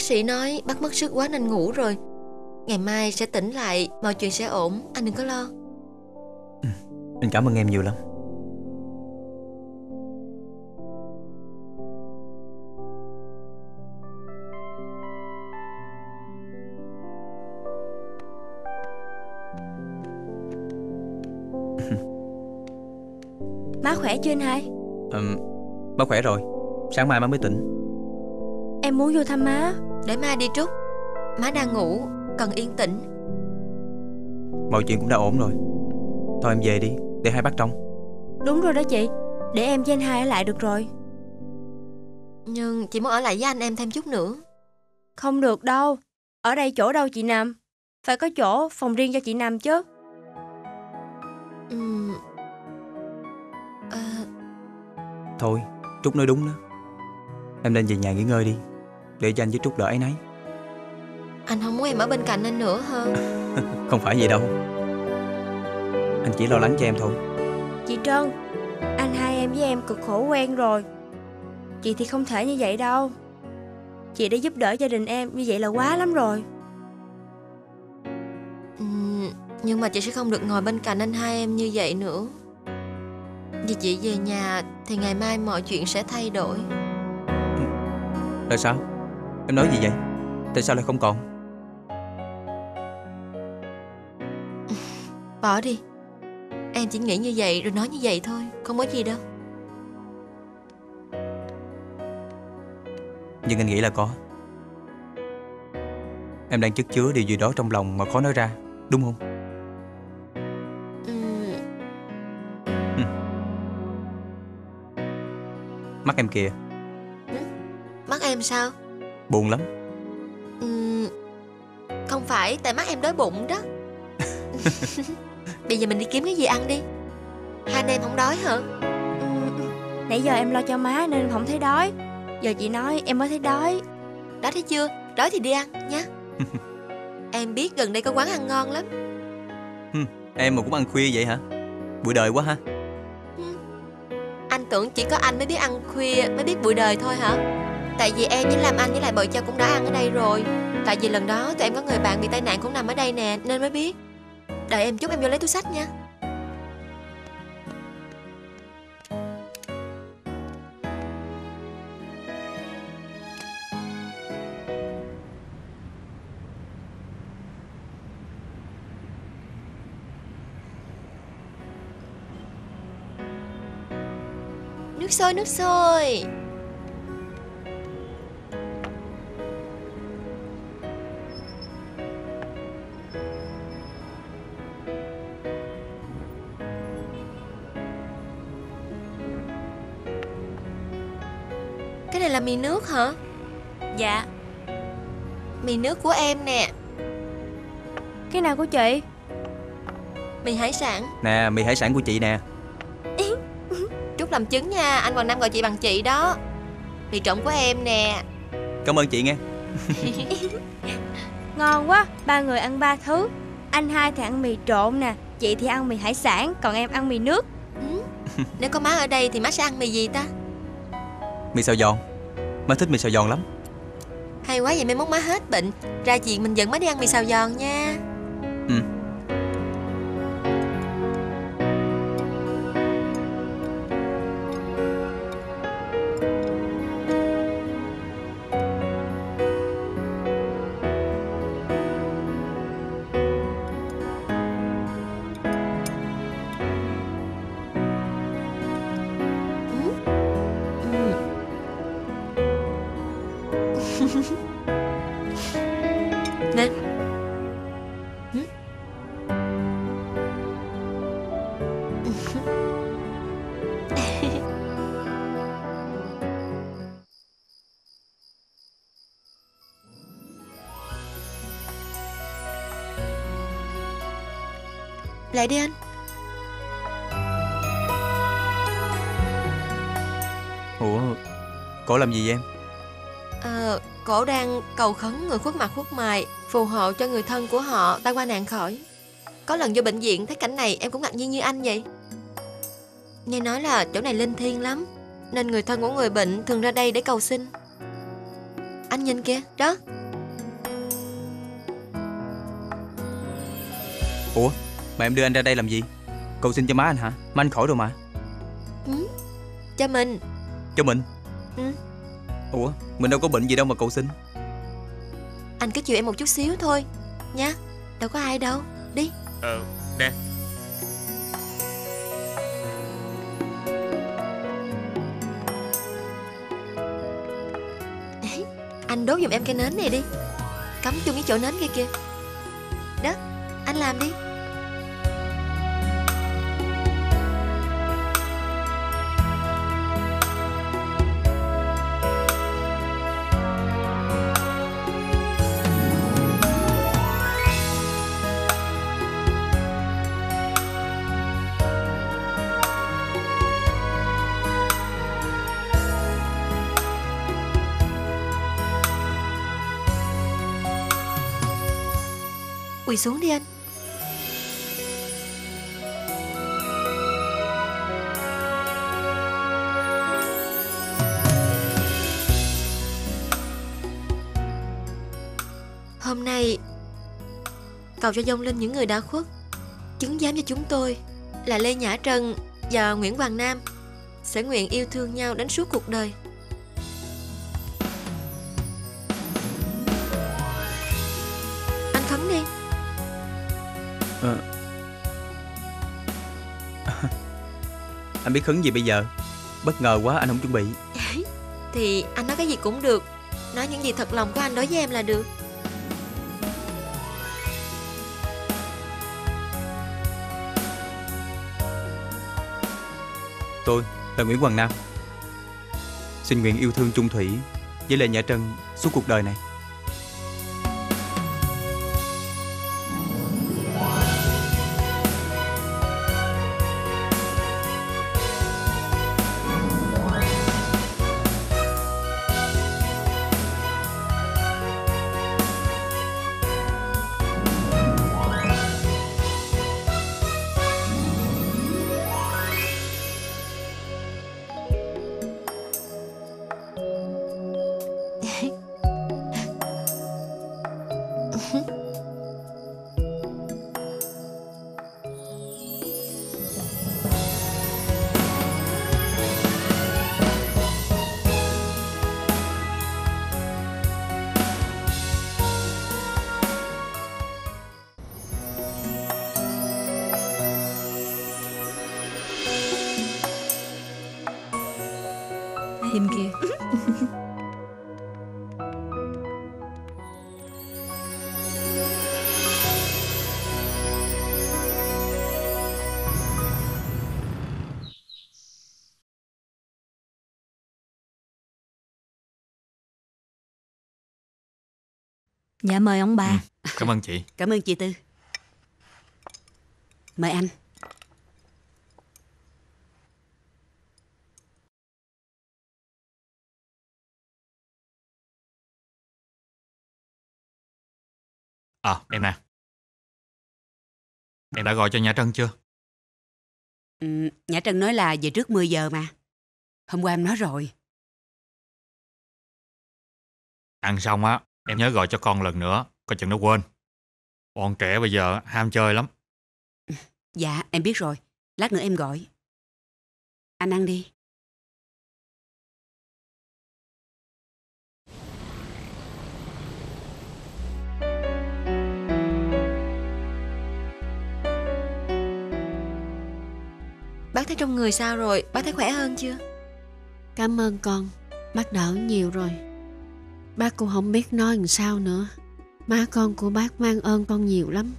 sĩ nói bác mất sức quá nên ngủ rồi. Ngày mai sẽ tỉnh lại, mọi chuyện sẽ ổn, anh đừng có lo. Anh cảm ơn em nhiều lắm. Má khỏe chưa anh hai? Má khỏe rồi. Sáng mai má mới tỉnh. Em muốn vô thăm má. Để mai đi Trúc. Má đang ngủ, cần yên tĩnh. Mọi chuyện cũng đã ổn rồi. Thôi em về đi, để hai bác trông. Đúng rồi đó chị. Để em với anh hai ở lại được rồi. Nhưng chị muốn ở lại với anh em thêm chút nữa. Không được đâu. Ở đây chỗ đâu chị nằm. Phải có chỗ phòng riêng cho chị nằm chứ. Thôi, Trúc nói đúng đó. Em nên về nhà nghỉ ngơi đi, để cho anh với Trúc đỡ áy náy. Anh không muốn em ở bên cạnh anh nữa hả? Không phải vậy đâu. Anh chỉ lo lắng cho em thôi. Chị Trân, anh hai em với em cực khổ quen rồi. Chị thì không thể như vậy đâu. Chị đã giúp đỡ gia đình em như vậy là quá lắm rồi. Nhưng mà chị sẽ không được ngồi bên cạnh anh hai em như vậy nữa. Vì chị về nhà thì ngày mai mọi chuyện sẽ thay đổi. Tại sao? Em nói gì vậy? Tại sao lại không còn? Bỏ đi. Em chỉ nghĩ như vậy rồi nói như vậy thôi, không có gì đâu. Nhưng anh nghĩ là có. Em đang chất chứa điều gì đó trong lòng mà khó nói ra, đúng không? Mắt em kìa. Mắt em sao? Buồn lắm. Không phải, tại mắt em đói bụng đó. Bây giờ mình đi kiếm cái gì ăn đi. Hai anh em không đói hả? Nãy giờ em lo cho má nên không thấy đói. Giờ chị nói em mới thấy đói. Đói thấy chưa? Đói thì đi ăn nha. Em biết gần đây có quán ăn ngon lắm. Em mà cũng ăn khuya vậy hả? Bụi đời quá ha. Anh tưởng chỉ có anh mới biết ăn khuya, mới biết bụi đời thôi hả? Tại vì em với Lam Anh với lại Bợ Châu cũng đã ăn ở đây rồi. Tại vì lần đó tụi em có người bạn bị tai nạn cũng nằm ở đây nè, nên mới biết. Đợi em chút, em vô lấy túi xách nha. Nước sôi, nước sôi. Cái này là mì nước hả? Dạ. Mì nước của em nè. Cái nào của chị? Mì hải sản. Nè, mì hải sản của chị nè. Trúc làm chứng nha, anh còn Năm gọi chị bằng chị đó. Mì trộn của em nè. Cảm ơn chị nghe. Ngon quá, ba người ăn ba thứ. Anh hai thì ăn mì trộn nè, chị thì ăn mì hải sản, còn em ăn mì nước. Nếu có má ở đây thì má sẽ ăn mì gì ta? Mì xào giòn. Má thích mì xào giòn lắm. Hay quá, vậy mai mốt má hết bệnh ra chuyện mình dẫn má đi ăn mì xào giòn nha. Nè. Lại đi anh. Ủa, cổ làm gì vậy em? Cổ đang cầu khấn người khuất mặt khuất mày phù hộ cho người thân của họ tai qua nạn khỏi. Có lần vô bệnh viện thấy cảnh này em cũng ngạc nhiên như anh vậy. Nghe nói là chỗ này linh thiêng lắm, nên người thân của người bệnh thường ra đây để cầu xin. Anh nhìn kìa, đó. Ủa, mà em đưa anh ra đây làm gì? Cầu xin cho má anh hả? Má anh khỏi rồi mà. Cho mình. Cho mình? Ừ. Ủa, mình đâu có bệnh gì đâu mà cầu xin. Anh cứ chịu em một chút xíu thôi nha. Đâu có ai đâu. Đi. Nè. Anh đốt giùm em cái nến này đi. Cắm chung cái chỗ nến kia kìa. Đó, anh làm đi. Quỳ xuống đi anh. Hôm nay cầu cho vong linh những người đã khuất, chứng giám cho chúng tôi là Lê Nhã Trân và Nguyễn Hoàng Nam sẽ nguyện yêu thương nhau đến suốt cuộc đời. Anh khấn đi. Anh biết khấn gì bây giờ? Bất ngờ quá, anh không chuẩn bị. Thì anh nói cái gì cũng được. Nói những gì thật lòng của anh đối với em là được. Tôi là Nguyễn Hoàng Nam, xin nguyện yêu thương chung thủy với Lê Nhã Trân suốt cuộc đời này. Im kìa. Dạ mời ông bà. Cảm ơn chị. Cảm ơn chị Tư. Mời anh. Em nè. Em đã gọi cho Nhã Trân chưa? Nhã Trân nói là về trước 10 giờ mà. Hôm qua em nói rồi. Ăn xong á, em nhớ gọi cho con lần nữa, coi chừng nó quên. Bọn trẻ bây giờ ham chơi lắm. Dạ, em biết rồi. Lát nữa em gọi. Anh ăn đi. Bác thấy trong người sao rồi? Bác thấy khỏe hơn chưa? Cảm ơn con, bác đỡ nhiều rồi. Bác cũng không biết nói làm sao nữa. Má con của bác mang ơn con nhiều lắm.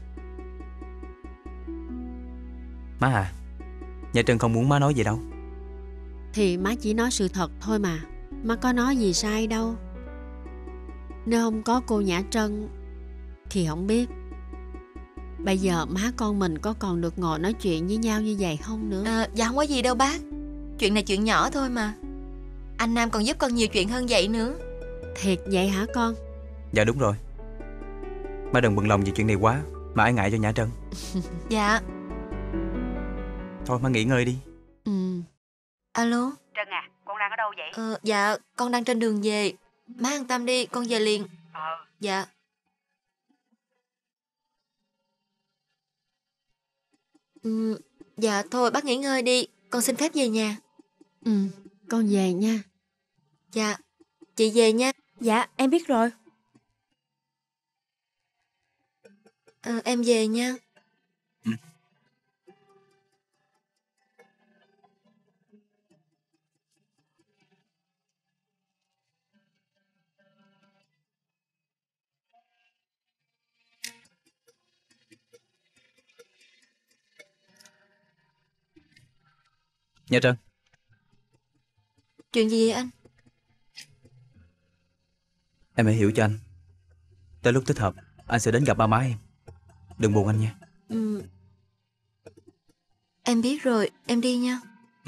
Má à, Nhã Trân không muốn má nói gì đâu. Thì má chỉ nói sự thật thôi mà. Má có nói gì sai đâu. Nếu không có cô Nhã Trân thì không biết bây giờ má con mình có còn được ngồi nói chuyện với nhau như vậy không nữa. Dạ không có gì đâu bác. Chuyện này chuyện nhỏ thôi mà. Anh Nam còn giúp con nhiều chuyện hơn vậy nữa. Thiệt vậy hả con? Dạ đúng rồi. Má đừng bận lòng về chuyện này quá, mà ái ngại cho Nhã Trân. Dạ. Thôi má nghỉ ngơi đi. Alo. Trân à, con đang ở đâu vậy? Dạ con đang trên đường về. Má an tâm đi, con về liền. Dạ. Dạ thôi bác nghỉ ngơi đi, con xin phép về nhà. Con về nha. Dạ, chị về nha. Dạ, em biết rồi. Em về nha. Nha Trân. Chuyện gì vậy anh? Em hãy hiểu cho anh. Tới lúc thích hợp anh sẽ đến gặp ba má em. Đừng buồn anh nha. Em biết rồi, em đi nha.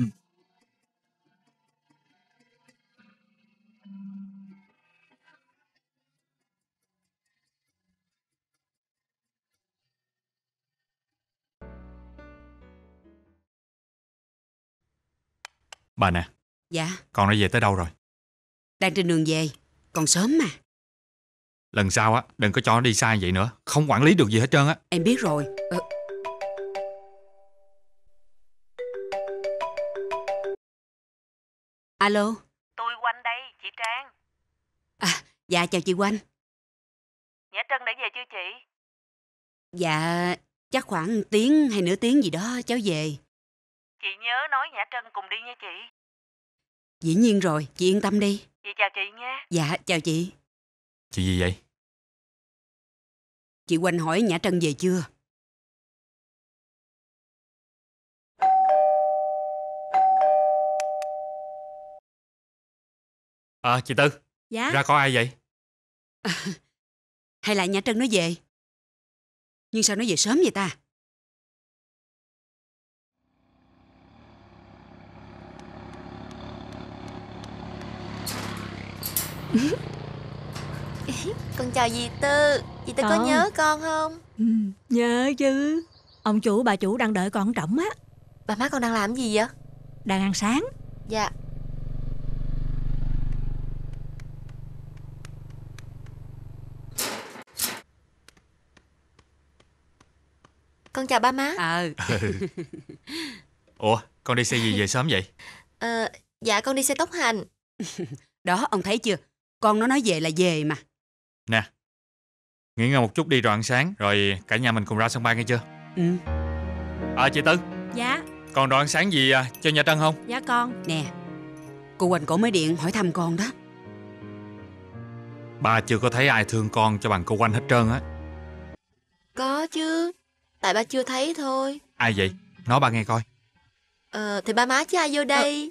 Bà nè, Dạ, con đã về tới đâu rồi? đang trên đường về. Còn sớm mà. Lần sau á, đừng có cho nó đi sai vậy nữa. Không quản lý được gì hết trơn á. Em biết rồi. Alo. Tôi Oanh đây, chị Trang. Dạ chào chị Oanh. Nhã Trân đã về chưa chị? Dạ chắc khoảng tiếng hay nửa tiếng gì đó cháu về. Chị nhớ nói Nhã Trân cùng đi nha chị. Dĩ nhiên rồi, chị yên tâm đi. Chị chào chị nha. Dạ chào chị. Chuyện gì vậy? Chị Oanh hỏi Nhã Trân về chưa? Chị Tư, Dạ. ra coi ai vậy? Hay là Nhã Trân nó về? Nhưng sao nó về sớm vậy ta? Con chào dì Tư. Dì Tư có nhớ con không? Nhớ chứ. Ông chủ bà chủ đang đợi con trỏng á. Bà má con đang làm gì vậy? Đang ăn sáng. Dạ. Con chào ba má. Ủa, con đi xe gì về sớm vậy? Dạ con đi xe tốc hành. Đó ông thấy chưa? Con nó nói về là về mà. Nè, nghỉ ngơi một chút đi rồi ăn sáng. Rồi cả nhà mình cùng ra sân bay nghe chưa? Chị Tư, Dạ. còn đồ ăn sáng gì cho Nhã Trân không? Dạ con. Nè, cô Oanh cổ mới điện hỏi thăm con đó. Ba chưa có thấy ai thương con cho bằng cô Oanh hết trơn á. Có chứ. Tại ba chưa thấy thôi. Ai vậy? Nói ba nghe coi. Thì ba má chứ ai vô đây.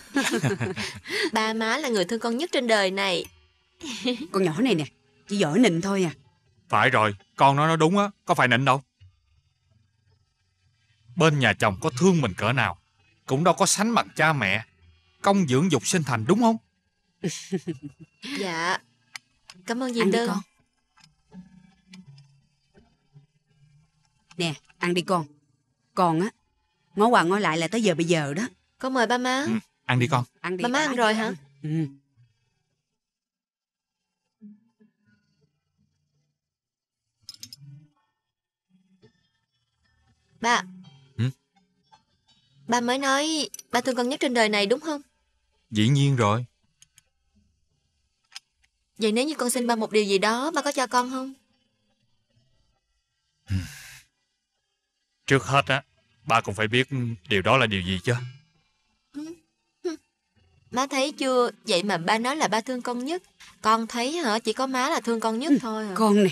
Ba má là người thương con nhất trên đời này. Con nhỏ này nè, chỉ giỏi nịnh thôi à. Phải rồi, con nói đúng á, có phải nịnh đâu. Bên nhà chồng có thương mình cỡ nào cũng đâu có sánh bằng cha mẹ công dưỡng dục sinh thành, đúng không? Dạ. Cảm ơn dì Ăn đi Tư. con. Nè, ăn đi con. Con á, ngó qua ngó lại là tới giờ bây giờ đó. Con mời ba má. Ăn đi con. Ăn đi. Ba má ăn rồi hả? Ba. Ba mới nói ba thương con nhất trên đời này đúng không? Dĩ nhiên rồi. Vậy nếu như con xin ba một điều gì đó, ba có cho con không? Trước hết á, ba cũng phải biết điều đó là điều gì chứ. Má thấy chưa? Vậy mà ba nói là ba thương con nhất. Con thấy hả? Chỉ có má là thương con nhất thôi à. Con nè.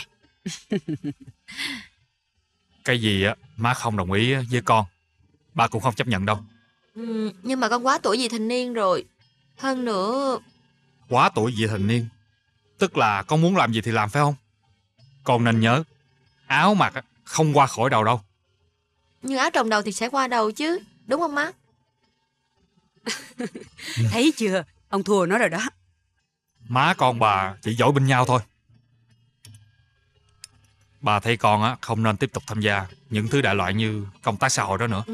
Cái gì á má không đồng ý với con, ba cũng không chấp nhận đâu. Nhưng mà con quá tuổi vị thành niên rồi. Hơn nữa... Quá tuổi vị thành niên tức là con muốn làm gì thì làm, phải không? Con nên nhớ, áo mặc không qua khỏi đầu đâu. Nhưng áo trồng đầu thì sẽ qua đầu chứ, đúng không má? Thấy chưa? Ông thua nó rồi đó. Má con bà chỉ giỏi bên nhau thôi. Bà thấy con á không nên tiếp tục tham gia những thứ đại loại như công tác xã hội đó nữa.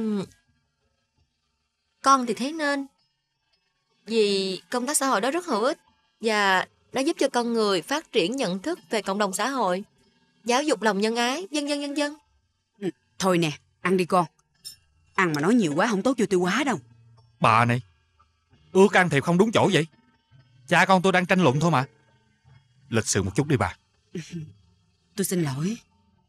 Con thì thấy nên. Vì công tác xã hội đó rất hữu ích. Và Nó giúp cho con người phát triển nhận thức về cộng đồng xã hội, giáo dục lòng nhân ái, vân vân. Thôi nè, ăn đi con. Ăn mà nói nhiều quá không tốt cho tiêu hóa đâu. Bà này, ước ăn thiệt không đúng chỗ vậy. Cha con tôi đang tranh luận thôi mà. Lịch sự một chút đi bà. Tôi xin lỗi.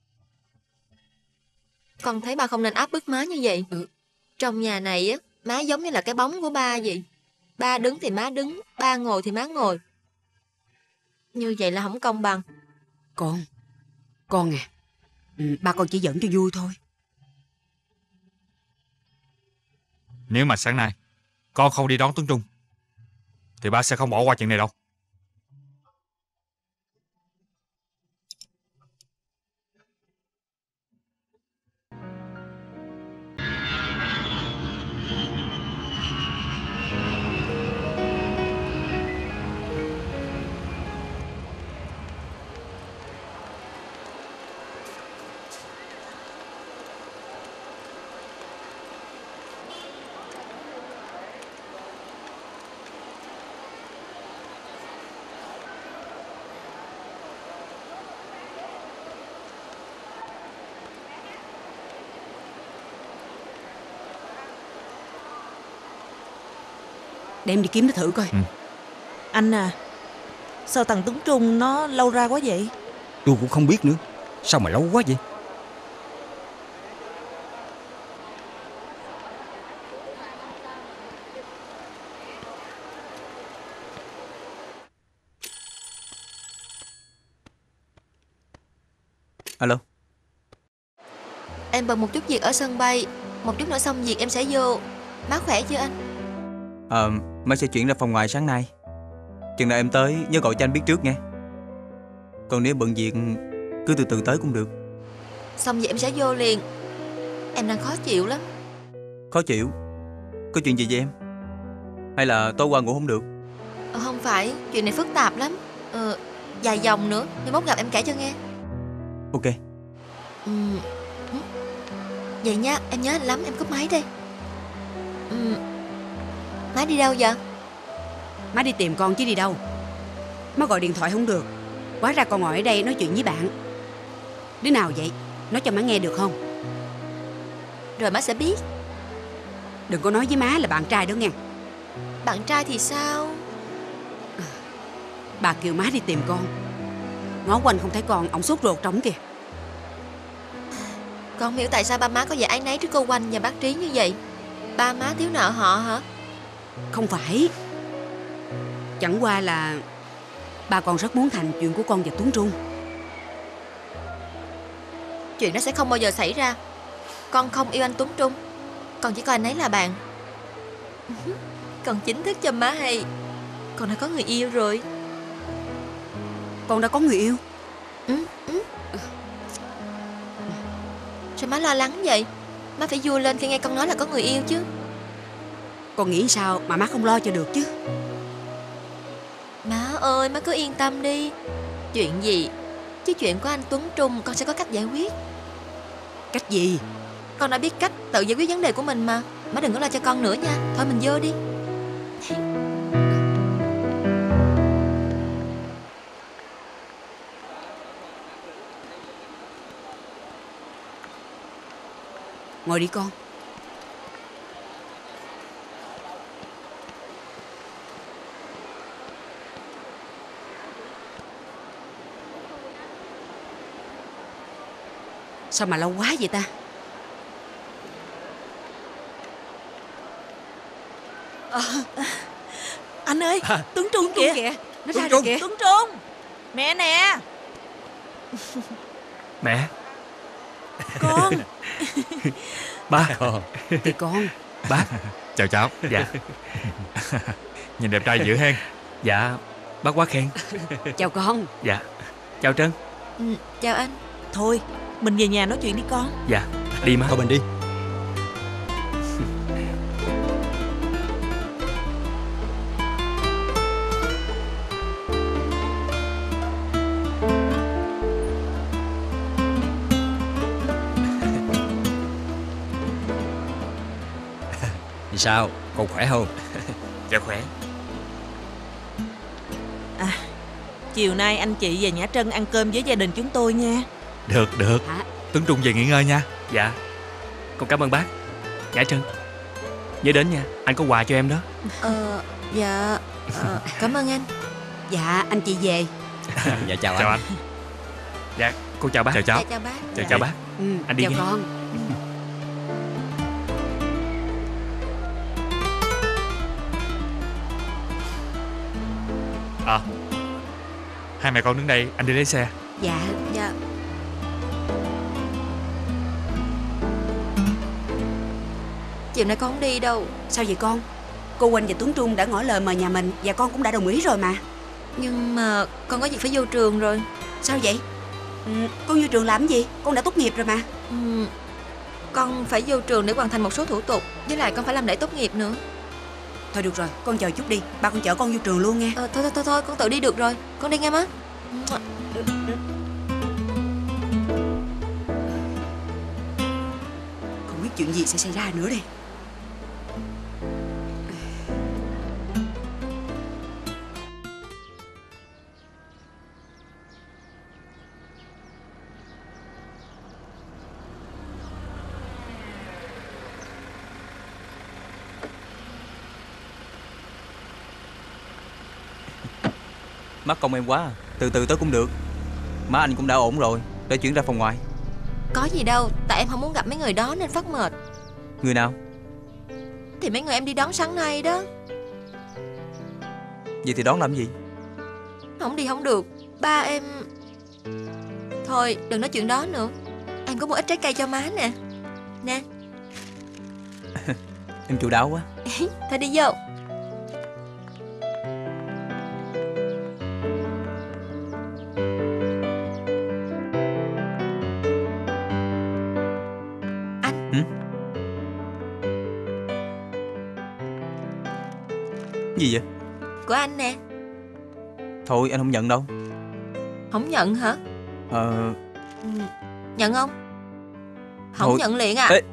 Con thấy ba không nên áp bức má như vậy. Trong nhà này á, má giống như là cái bóng của ba vậy. Ba đứng thì má đứng, ba ngồi thì má ngồi. Như vậy là không công bằng. Con à, ba con chỉ giỡn cho vui thôi. Nếu mà sáng nay con không đi đón Tuấn Trung thì ba sẽ không bỏ qua chuyện này đâu. Để em đi kiếm nó thử coi. Anh à, sao thằng Tuấn Trung nó lâu ra quá vậy? Tôi cũng không biết nữa. Sao mà lâu quá vậy? Alo. Em bận một chút việc ở sân bay. Một chút nữa xong việc em sẽ vô. Má khỏe chưa anh? Má sẽ chuyển ra phòng ngoài sáng nay. Chừng nào em tới nhớ gọi cho anh biết trước nghe. Còn nếu bận việc cứ từ từ tới cũng được. Xong việc em sẽ vô liền. Em đang khó chịu lắm. Khó chịu? Có chuyện gì vậy em? Hay là tối qua ngủ không được? Không phải, chuyện này phức tạp lắm. Dài dòng nữa. Mai mốt gặp em kể cho nghe. Ok. Vậy nha, em nhớ anh lắm. Em cúp máy đi. Má đi đâu vậy? Má đi tìm con chứ đi đâu. Má gọi điện thoại không được. Hóa ra con ngồi ở đây nói chuyện với bạn. Đứa nào vậy? Nói cho má nghe được không? Rồi má sẽ biết. Đừng có nói với má là bạn trai đó nghe. Bạn trai thì sao? Bà kêu má đi tìm con. Ngó quanh không thấy con, ổng sốt ruột trống kìa. Con không hiểu tại sao ba má có vẻ áy náy trước cô Oanh và bác Trí như vậy. Ba má thiếu nợ họ hả? Không phải. Chẳng qua là ba con rất muốn thành chuyện của con và Tuấn Trung. Chuyện đó sẽ không bao giờ xảy ra. Con không yêu anh Tuấn Trung. Con chỉ coi anh ấy là bạn. Con chính thức cho má hay. Con đã có người yêu rồi. Con đã có người yêu? Sao má lo lắng vậy? Má phải vui lên khi nghe con nói là có người yêu chứ. Con nghĩ sao mà má không lo cho được chứ? Má ơi, má cứ yên tâm đi. Chuyện gì chứ chuyện của anh Tuấn Trung con sẽ có cách giải quyết. Cách gì? Con đã biết cách tự giải quyết vấn đề của mình mà. Má đừng có lo cho con nữa nha. Thôi mình vô đi. Ngồi đi con. Sao mà lâu quá vậy ta? Anh ơi, Tuấn Trung kìa. Nó ra rồi kìa. Tuấn Trung, mẹ nè. Mẹ. Con. Ba. Thì con. Ba. Chào cháu. Dạ. Nhìn đẹp trai dữ hen. Dạ, bác quá khen. Chào con. Dạ. Chào Trân. Chào anh. Thôi, mình về nhà nói chuyện đi con. Dạ, đi má. Thôi mình đi. Thì sao, con khỏe không? Dạ khỏe. chiều nay anh chị và Nhã Trân ăn cơm với gia đình chúng tôi nha. Được. Hả? Tuấn Trung về nghỉ ngơi nha. Dạ. Con cảm ơn bác. Nhã Trân, nhớ đến nha, anh có quà cho em đó. Dạ. Cảm ơn anh. Dạ, anh chị về. Dạ chào Chào anh. anh. Dạ, con chào bác. Chào cháu. Dạ, chào bác. Chào bác. Anh đi Chào nha. con. Hai mẹ con đứng đây, anh đi lấy xe. Dạ. Dạ. Chiều nay con không đi đâu. Sao vậy con? Cô Quỳnh và Tuấn Trung đã ngỏ lời mời nhà mình và con cũng đã đồng ý rồi mà. Nhưng mà con có việc phải vô trường rồi. Sao vậy? Con vô trường làm gì? Con đã tốt nghiệp rồi mà. Con phải vô trường để hoàn thành một số thủ tục. Với lại con phải làm lễ tốt nghiệp nữa. Thôi được rồi, con chờ chút đi. Ba con chở con vô trường luôn nghe. Thôi, con tự đi được rồi. Con đi nghe má. Không biết chuyện gì sẽ xảy ra nữa đây. Mắc công em quá à. Từ từ tới cũng được. Má anh cũng đã ổn rồi, để chuyển ra phòng ngoài. Có gì đâu, tại em không muốn gặp mấy người đó nên phát mệt. Người nào? Thì mấy người em đi đón sáng nay đó. Vậy thì đón làm gì? Không đi không được. Ba em... Thôi đừng nói chuyện đó nữa. Em có một ít trái cây cho má nè. Nè. Em chu đáo quá. Thôi đi vô. Gì vậy? Của anh nè. Thôi anh không nhận đâu. Không nhận hả? Nhận không? Không Thôi. nhận liền à? Ê.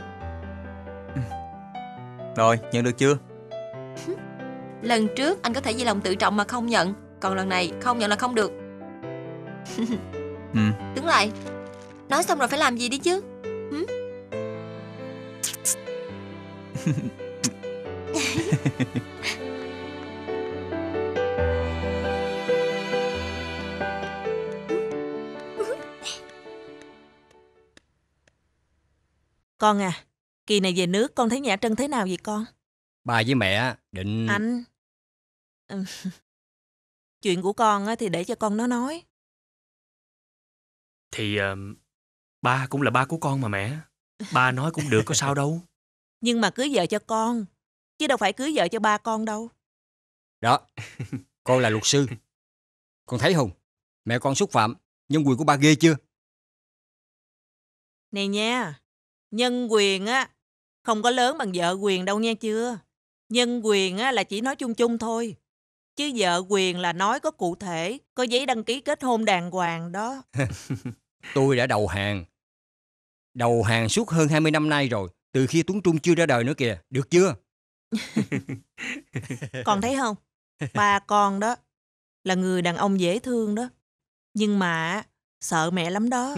Rồi, nhận được chưa? Lần trước anh có thể vì lòng tự trọng mà không nhận. Còn lần này không nhận là không được. Đứng lại. Nói xong rồi phải làm gì đi chứ? Con à, kỳ này về nước con thấy Nhã Trân thế nào vậy con? Ba với mẹ định... Anh... Chuyện của con á thì để cho con nó nói. Thì ba cũng là ba của con mà mẹ. Ba nói cũng được, có sao đâu. Nhưng mà cưới vợ cho con, chứ đâu phải cưới vợ cho ba con đâu. Đó, con là luật sư. Con thấy không? Mẹ con xúc phạm nhân quyền của ba ghê chưa? Này nha, nhân quyền á không có lớn bằng vợ quyền đâu nha chưa. Nhân quyền á là chỉ nói chung chung thôi. Chứ vợ quyền là nói có cụ thể, có giấy đăng ký kết hôn đàng hoàng đó. Tôi đã đầu hàng. Đầu hàng suốt hơn 20 năm nay rồi, từ khi Tuấn Trung chưa ra đời nữa kìa, được chưa? Con thấy không? Ba con đó là người đàn ông dễ thương đó. Nhưng mà sợ mẹ lắm đó.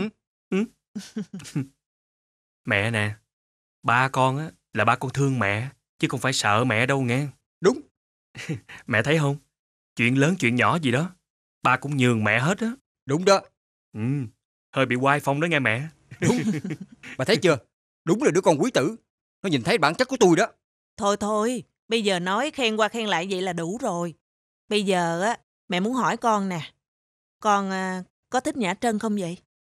Mẹ nè, ba con á là ba con thương mẹ, chứ không phải sợ mẹ đâu nghe. Đúng. Mẹ thấy không? Chuyện lớn chuyện nhỏ gì đó, ba cũng nhường mẹ hết á. Đúng đó. Hơi bị oai phong đó nghe mẹ. Đúng. Bà thấy chưa? Đúng là đứa con quý tử. Nó nhìn thấy bản chất của tôi đó. Thôi, bây giờ nói khen qua khen lại vậy là đủ rồi. Bây giờ á, mẹ muốn hỏi con nè. Con có thích Nhã Trân không vậy?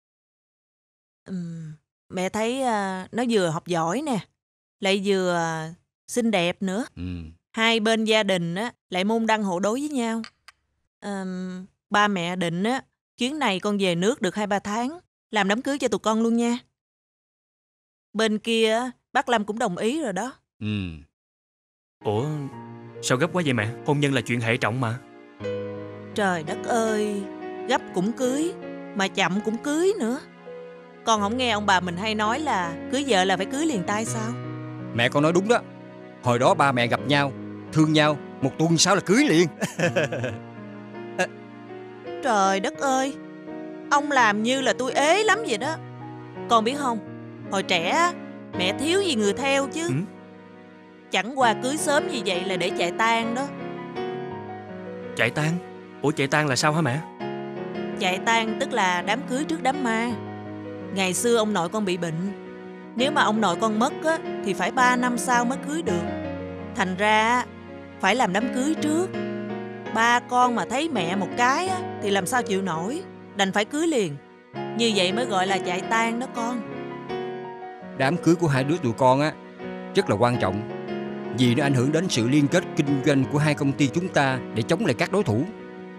Mẹ thấy nó vừa học giỏi nè, lại vừa xinh đẹp nữa. Hai bên gia đình á lại môn đăng hộ đối với nhau. Ba mẹ định á chuyến này con về nước được 2-3 tháng, làm đám cưới cho tụi con luôn nha. Bên kia bác Lâm cũng đồng ý rồi đó. Ủa, sao gấp quá vậy mẹ? Hôn nhân là chuyện hệ trọng mà. Trời đất ơi, gấp cũng cưới, mà chậm cũng cưới nữa. Con không nghe ông bà mình hay nói là cưới vợ là phải cưới liền tay sao? Mẹ con nói đúng đó. Hồi đó ba mẹ gặp nhau, thương nhau, một tuần sau là cưới liền. Trời đất ơi, ông làm như là tôi ế lắm vậy đó. Con biết không, hồi trẻ mẹ thiếu gì người theo chứ. Chẳng qua cưới sớm như vậy là để chạy tang đó. Chạy tang? Ủa chạy tang là sao hả mẹ? Chạy tang tức là đám cưới trước đám ma. Ngày xưa ông nội con bị bệnh, nếu mà ông nội con mất á, thì phải 3 năm sau mới cưới được. Thành ra phải làm đám cưới trước. Ba con mà thấy mẹ một cái á, thì làm sao chịu nổi, đành phải cưới liền. Như vậy mới gọi là chạy tang đó con. Đám cưới của hai đứa tụi con á rất là quan trọng, vì nó ảnh hưởng đến sự liên kết kinh doanh của hai công ty chúng ta để chống lại các đối thủ.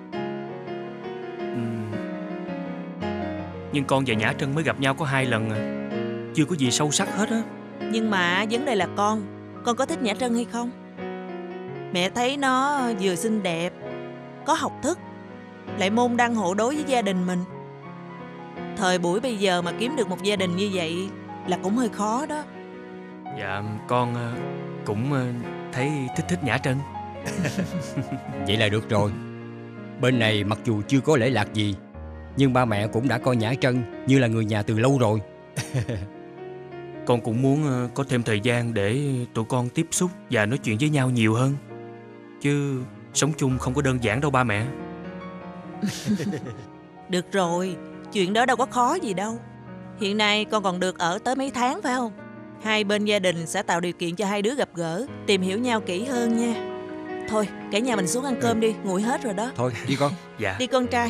Nhưng con và Nhã Trân mới gặp nhau có 2 lần à, chưa có gì sâu sắc hết á. Nhưng mà vấn đề là con có thích Nhã Trân hay không? Mẹ thấy nó vừa xinh đẹp, có học thức, lại môn đăng hộ đối với gia đình mình. Thời buổi bây giờ mà kiếm được một gia đình như vậy là cũng hơi khó đó. Dạ con cũng thấy thích Nhã Trân. Vậy là được rồi. Bên này mặc dù chưa có lễ lạc gì, nhưng ba mẹ cũng đã coi Nhã Trân như là người nhà từ lâu rồi. Con cũng muốn có thêm thời gian để tụi con tiếp xúc và nói chuyện với nhau nhiều hơn. Chứ sống chung không có đơn giản đâu ba mẹ. Được rồi, chuyện đó đâu có khó gì đâu. Hiện nay con còn được ở tới mấy tháng phải không? Hai bên gia đình sẽ tạo điều kiện cho hai đứa gặp gỡ, tìm hiểu nhau kỹ hơn nha. Thôi, cả nhà mình xuống ăn cơm đi, nguội hết rồi đó. Thôi, đi con. Dạ. Đi con trai.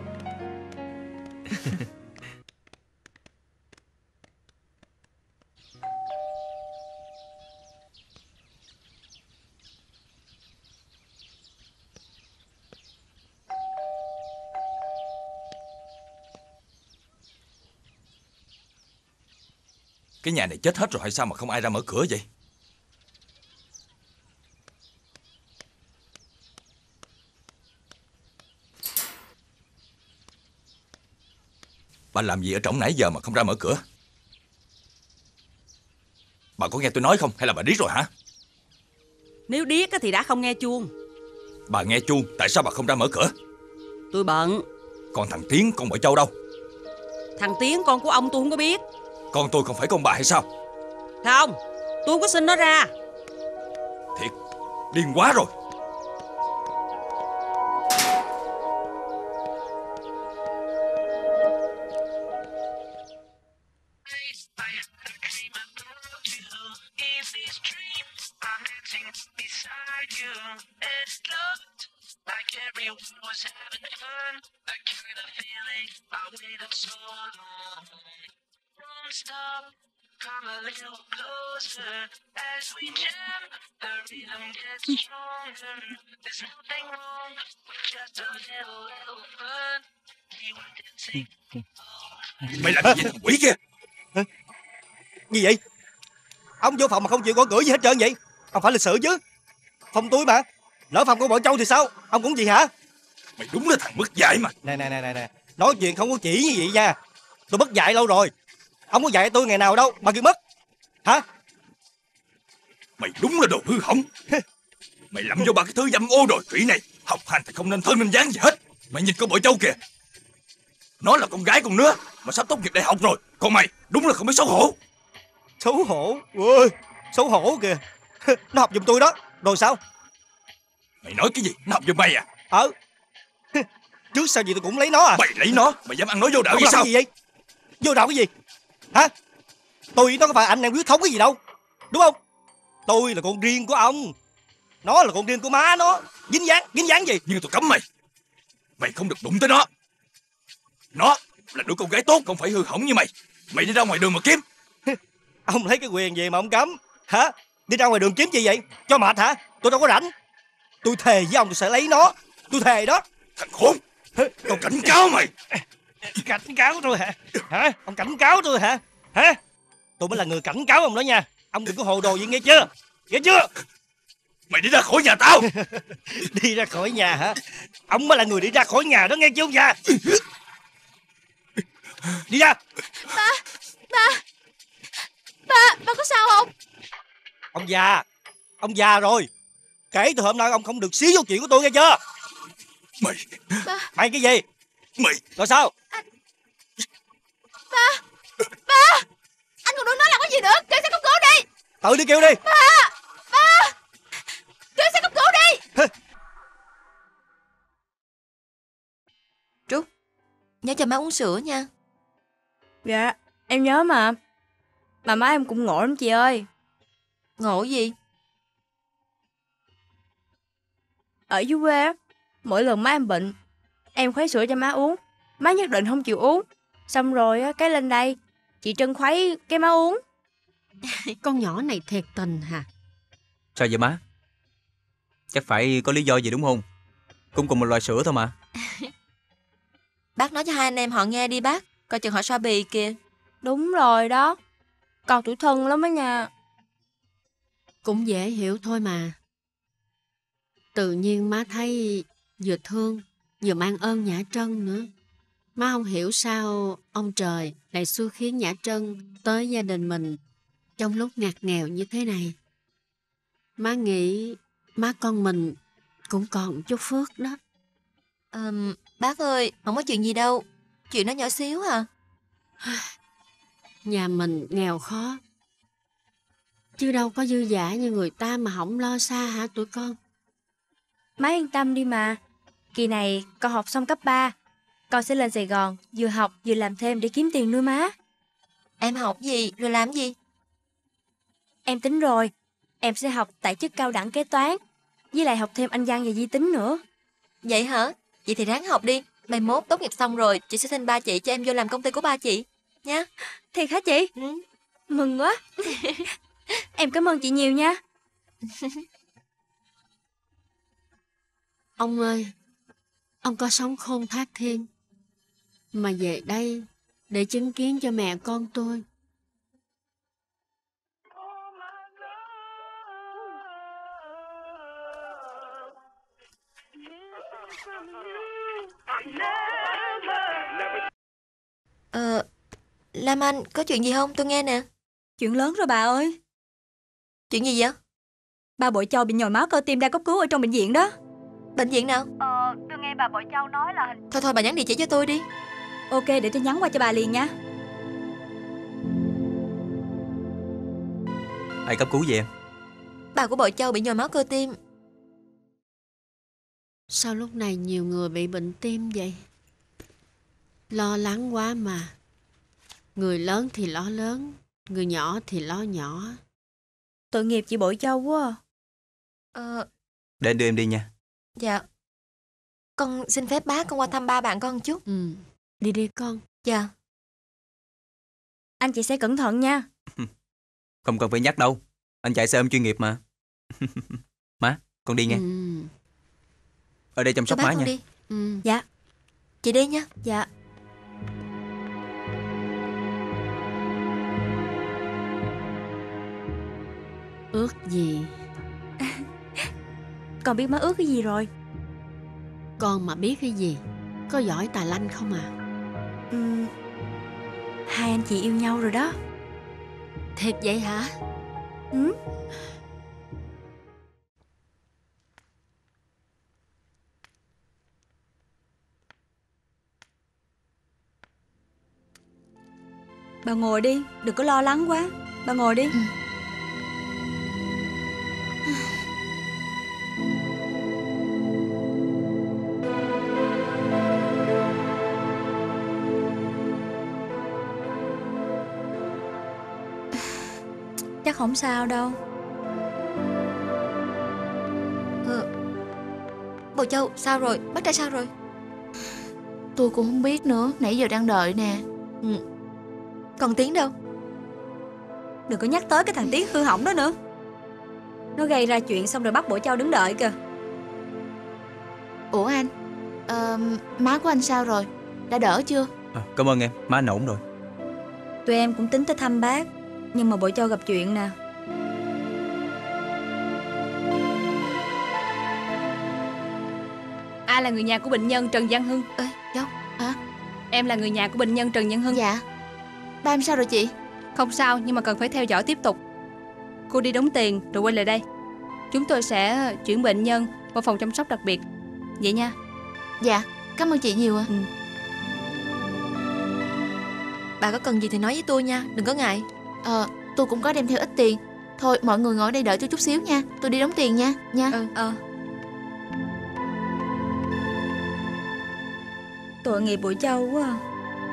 Cái nhà này chết hết rồi hay sao mà không ai ra mở cửa vậy? Bà làm gì ở trỏng nãy giờ mà không ra mở cửa? Bà có nghe tôi nói không hay là bà điếc rồi hả? Nếu điếc thì đã không nghe chuông. Bà nghe chuông, tại sao bà không ra mở cửa? Tôi bận. Còn thằng Tiến, con vợ Châu đâu? Thằng Tiến con của ông tôi không có biết. Con tôi không phải con bà hay sao? Không, tôi không có xin nó ra. Thiệt, điên quá rồi. Come a little closer as we jam. The rhythm gets stronger. There's nothing wrong with just a little fun. We were dancing. Mày làm gì thằng quỷ kia? Gì vậy? Ông vô phòng mà không chịu gõ cửa gì hết trơn vậy? Ông phải lịch sự chứ. Phòng tôi mà. Lỡ phòng của bọn Châu thì sao? Ông cũng gì hả? Mày đúng là thằng mất dạy mà. Nè. Nói chuyện không có chỉ như vậy nha. Tôi mất dạy lâu rồi. Ông có dạy tôi ngày nào đâu mà kêu mất. Hả? Mày đúng là đồ hư hỏng. Mày lậm vô ba cái thứ dâm ô đồi khỉ này. Học hành thì không nên thân nên dáng gì hết. Mày nhìn con bội Châu kìa. Nó là con gái con nữa mà sắp tốt nghiệp đại học rồi. Còn mày đúng là không biết xấu hổ. Xấu hổ? Ôi, xấu hổ kìa. Nó học giùm tôi đó. Rồi sao? Mày nói cái gì? Nó học giùm mày à? Trước sau gì tôi cũng lấy nó à? Mày lấy nó? Mày dám ăn nói vô đạo gì sao? Cái gì vậy? Vô đạo cái gì? Hả? Tôi với nó có phải anh em huyết thống cái gì đâu. Đúng không? Tôi là con riêng của ông. Nó là con riêng của má nó. Dính dáng gì? Nhưng tôi cấm mày. Mày không được đụng tới nó. Nó là đứa con gái tốt, không phải hư hỏng như mày. Mày đi ra ngoài đường mà kiếm. Ông lấy cái quyền gì mà ông cấm? Hả? Đi ra ngoài đường kiếm gì vậy? Cho mệt hả? Tôi đâu có rảnh. Tôi thề với ông tôi sẽ lấy nó. Tôi thề đó. Thằng khốn. Tao cảnh cáo mày. Cảnh cáo tôi hả? Hả? Ông cảnh cáo tôi hả? Hả? Tôi mới là người cảnh cáo ông đó nha. Ông đừng có hồ đồ gì nghe chưa? Nghe chưa? Mày đi ra khỏi nhà tao. Đi ra khỏi nhà hả? Ông mới là người đi ra khỏi nhà đó nghe chưa ông già? Đi ra. Ba có sao không? Ông già rồi. Kể từ hôm nay ông không được xí vô chuyện của tôi nghe chưa? Mày cái gì? Mày Rồi sao? Ba! Anh còn đừng nói làm cái gì nữa. Kêu xe cấp cứu đi. Tự đi kêu đi. Ba! Kêu xe cấp cứu đi. Trúc, nhớ cho má uống sữa nha. Dạ, em nhớ mà. Mà má em cũng ngộ lắm chị ơi. Ngộ gì? Ở dưới quê á, mỗi lần má em bệnh, em khuấy sữa cho má uống, má nhất định không chịu uống. Xong rồi á, cái lên đây, chị Trân khuấy cái má uống. Con nhỏ này thiệt tình hả? Sao vậy má? Chắc phải có lý do gì đúng không? Cũng cùng một loại sữa thôi mà. Bác nói cho hai anh em họ nghe đi bác. Coi chừng họ xoa bì kìa. Đúng rồi đó. Con tuổi thân lắm á nha. Cũng dễ hiểu thôi mà. Tự nhiên má thấy vừa thương, vừa mang ơn Nhã Trân nữa. Má không hiểu sao ông trời lại xui khiến Nhã Trân tới gia đình mình trong lúc ngặt nghèo như thế này. Má nghĩ má con mình cũng còn chút phước đó. Bác ơi, không có chuyện gì đâu. Chuyện nó nhỏ xíu à. Nhà mình nghèo khó, chứ đâu có dư dả như người ta mà không lo xa hả tụi con? Má yên tâm đi mà. Kỳ này con học xong cấp 3, con sẽ lên Sài Gòn vừa học vừa làm thêm để kiếm tiền nuôi má. Em học gì rồi làm gì? Em tính rồi, em sẽ học tại chức cao đẳng kế toán, với lại học thêm Anh văn và vi tính nữa. Vậy hả? Vậy thì ráng học đi. Mai mốt tốt nghiệp xong rồi chị sẽ xin ba chị cho em vô làm công ty của ba chị nha. Thiệt hả chị? Mừng quá. Em cảm ơn chị nhiều nha. Ông ơi, ông có sống khôn thác thiên mà về đây để chứng kiến cho mẹ con tôi. Lam Anh, có chuyện gì không? Tôi nghe nè. Chuyện lớn rồi bà ơi. Chuyện gì vậy? Ba Bội Châu bị nhồi máu cơ tim đang cấp cứu ở trong bệnh viện đó. Bệnh viện nào? Tôi nghe bà Bội Châu nói là hình... Thôi bà nhắn địa chỉ cho tôi đi. Ok, để tôi nhắn qua cho bà liền nha. Ai cấp cứu vậy em? Bà của Bội Châu bị nhồi máu cơ tim. Sao lúc này nhiều người bị bệnh tim vậy? Lo lắng quá mà. Người lớn thì lo lớn, người nhỏ thì lo nhỏ. Tội nghiệp chị Bội Châu quá à. Để anh đưa em đi nha. Dạ. Con xin phép bác con qua thăm ba bạn con một chút. Đi đi con. Dạ. Anh chị sẽ cẩn thận nha. Không cần phải nhắc đâu. Anh chạy xe ôm chuyên nghiệp mà. Má, con đi nghe. Ở đây chăm sóc má nha. Đi. Dạ. Chị đi nha. Dạ. Ước gì? Con biết má ước cái gì rồi? Con mà biết cái gì? Có giỏi tài lanh không à? Hai anh chị yêu nhau rồi đó. Thiệt vậy hả? Bà ngồi đi, đừng có lo lắng quá. Bà ngồi đi. Chắc không sao đâu. Bội Châu, sao rồi? Bác trai sao rồi? Tôi cũng không biết nữa, nãy giờ đang đợi nè. Còn Tiến đâu? Đừng có nhắc tới cái thằng Tiến hư hỏng đó nữa. Nó gây ra chuyện xong rồi bắt Bội Châu đứng đợi kìa. Ủa anh, má của anh sao rồi? Đã đỡ chưa? Cảm ơn em, má anh ổn rồi. Tụi em cũng tính tới thăm bác, nhưng mà Bội Châu gặp chuyện nè. Ai là người nhà của bệnh nhân Trần Văn Hưng? Đâu? Hả? Em là người nhà của bệnh nhân Trần Văn Hưng. Dạ. Ba em sao rồi chị? Không sao, nhưng mà cần phải theo dõi tiếp tục. Cô đi đóng tiền rồi quay lại đây. Chúng tôi sẽ chuyển bệnh nhân vào phòng chăm sóc đặc biệt. Vậy nha. Dạ, cảm ơn chị nhiều ạ. Bà có cần gì thì nói với tôi nha, đừng có ngại. Tôi cũng có đem theo ít tiền. Thôi mọi người ngồi đây đợi tôi chút xíu nha. Tôi đi đóng tiền nha. Tội nghiệp Bội Châu quá à.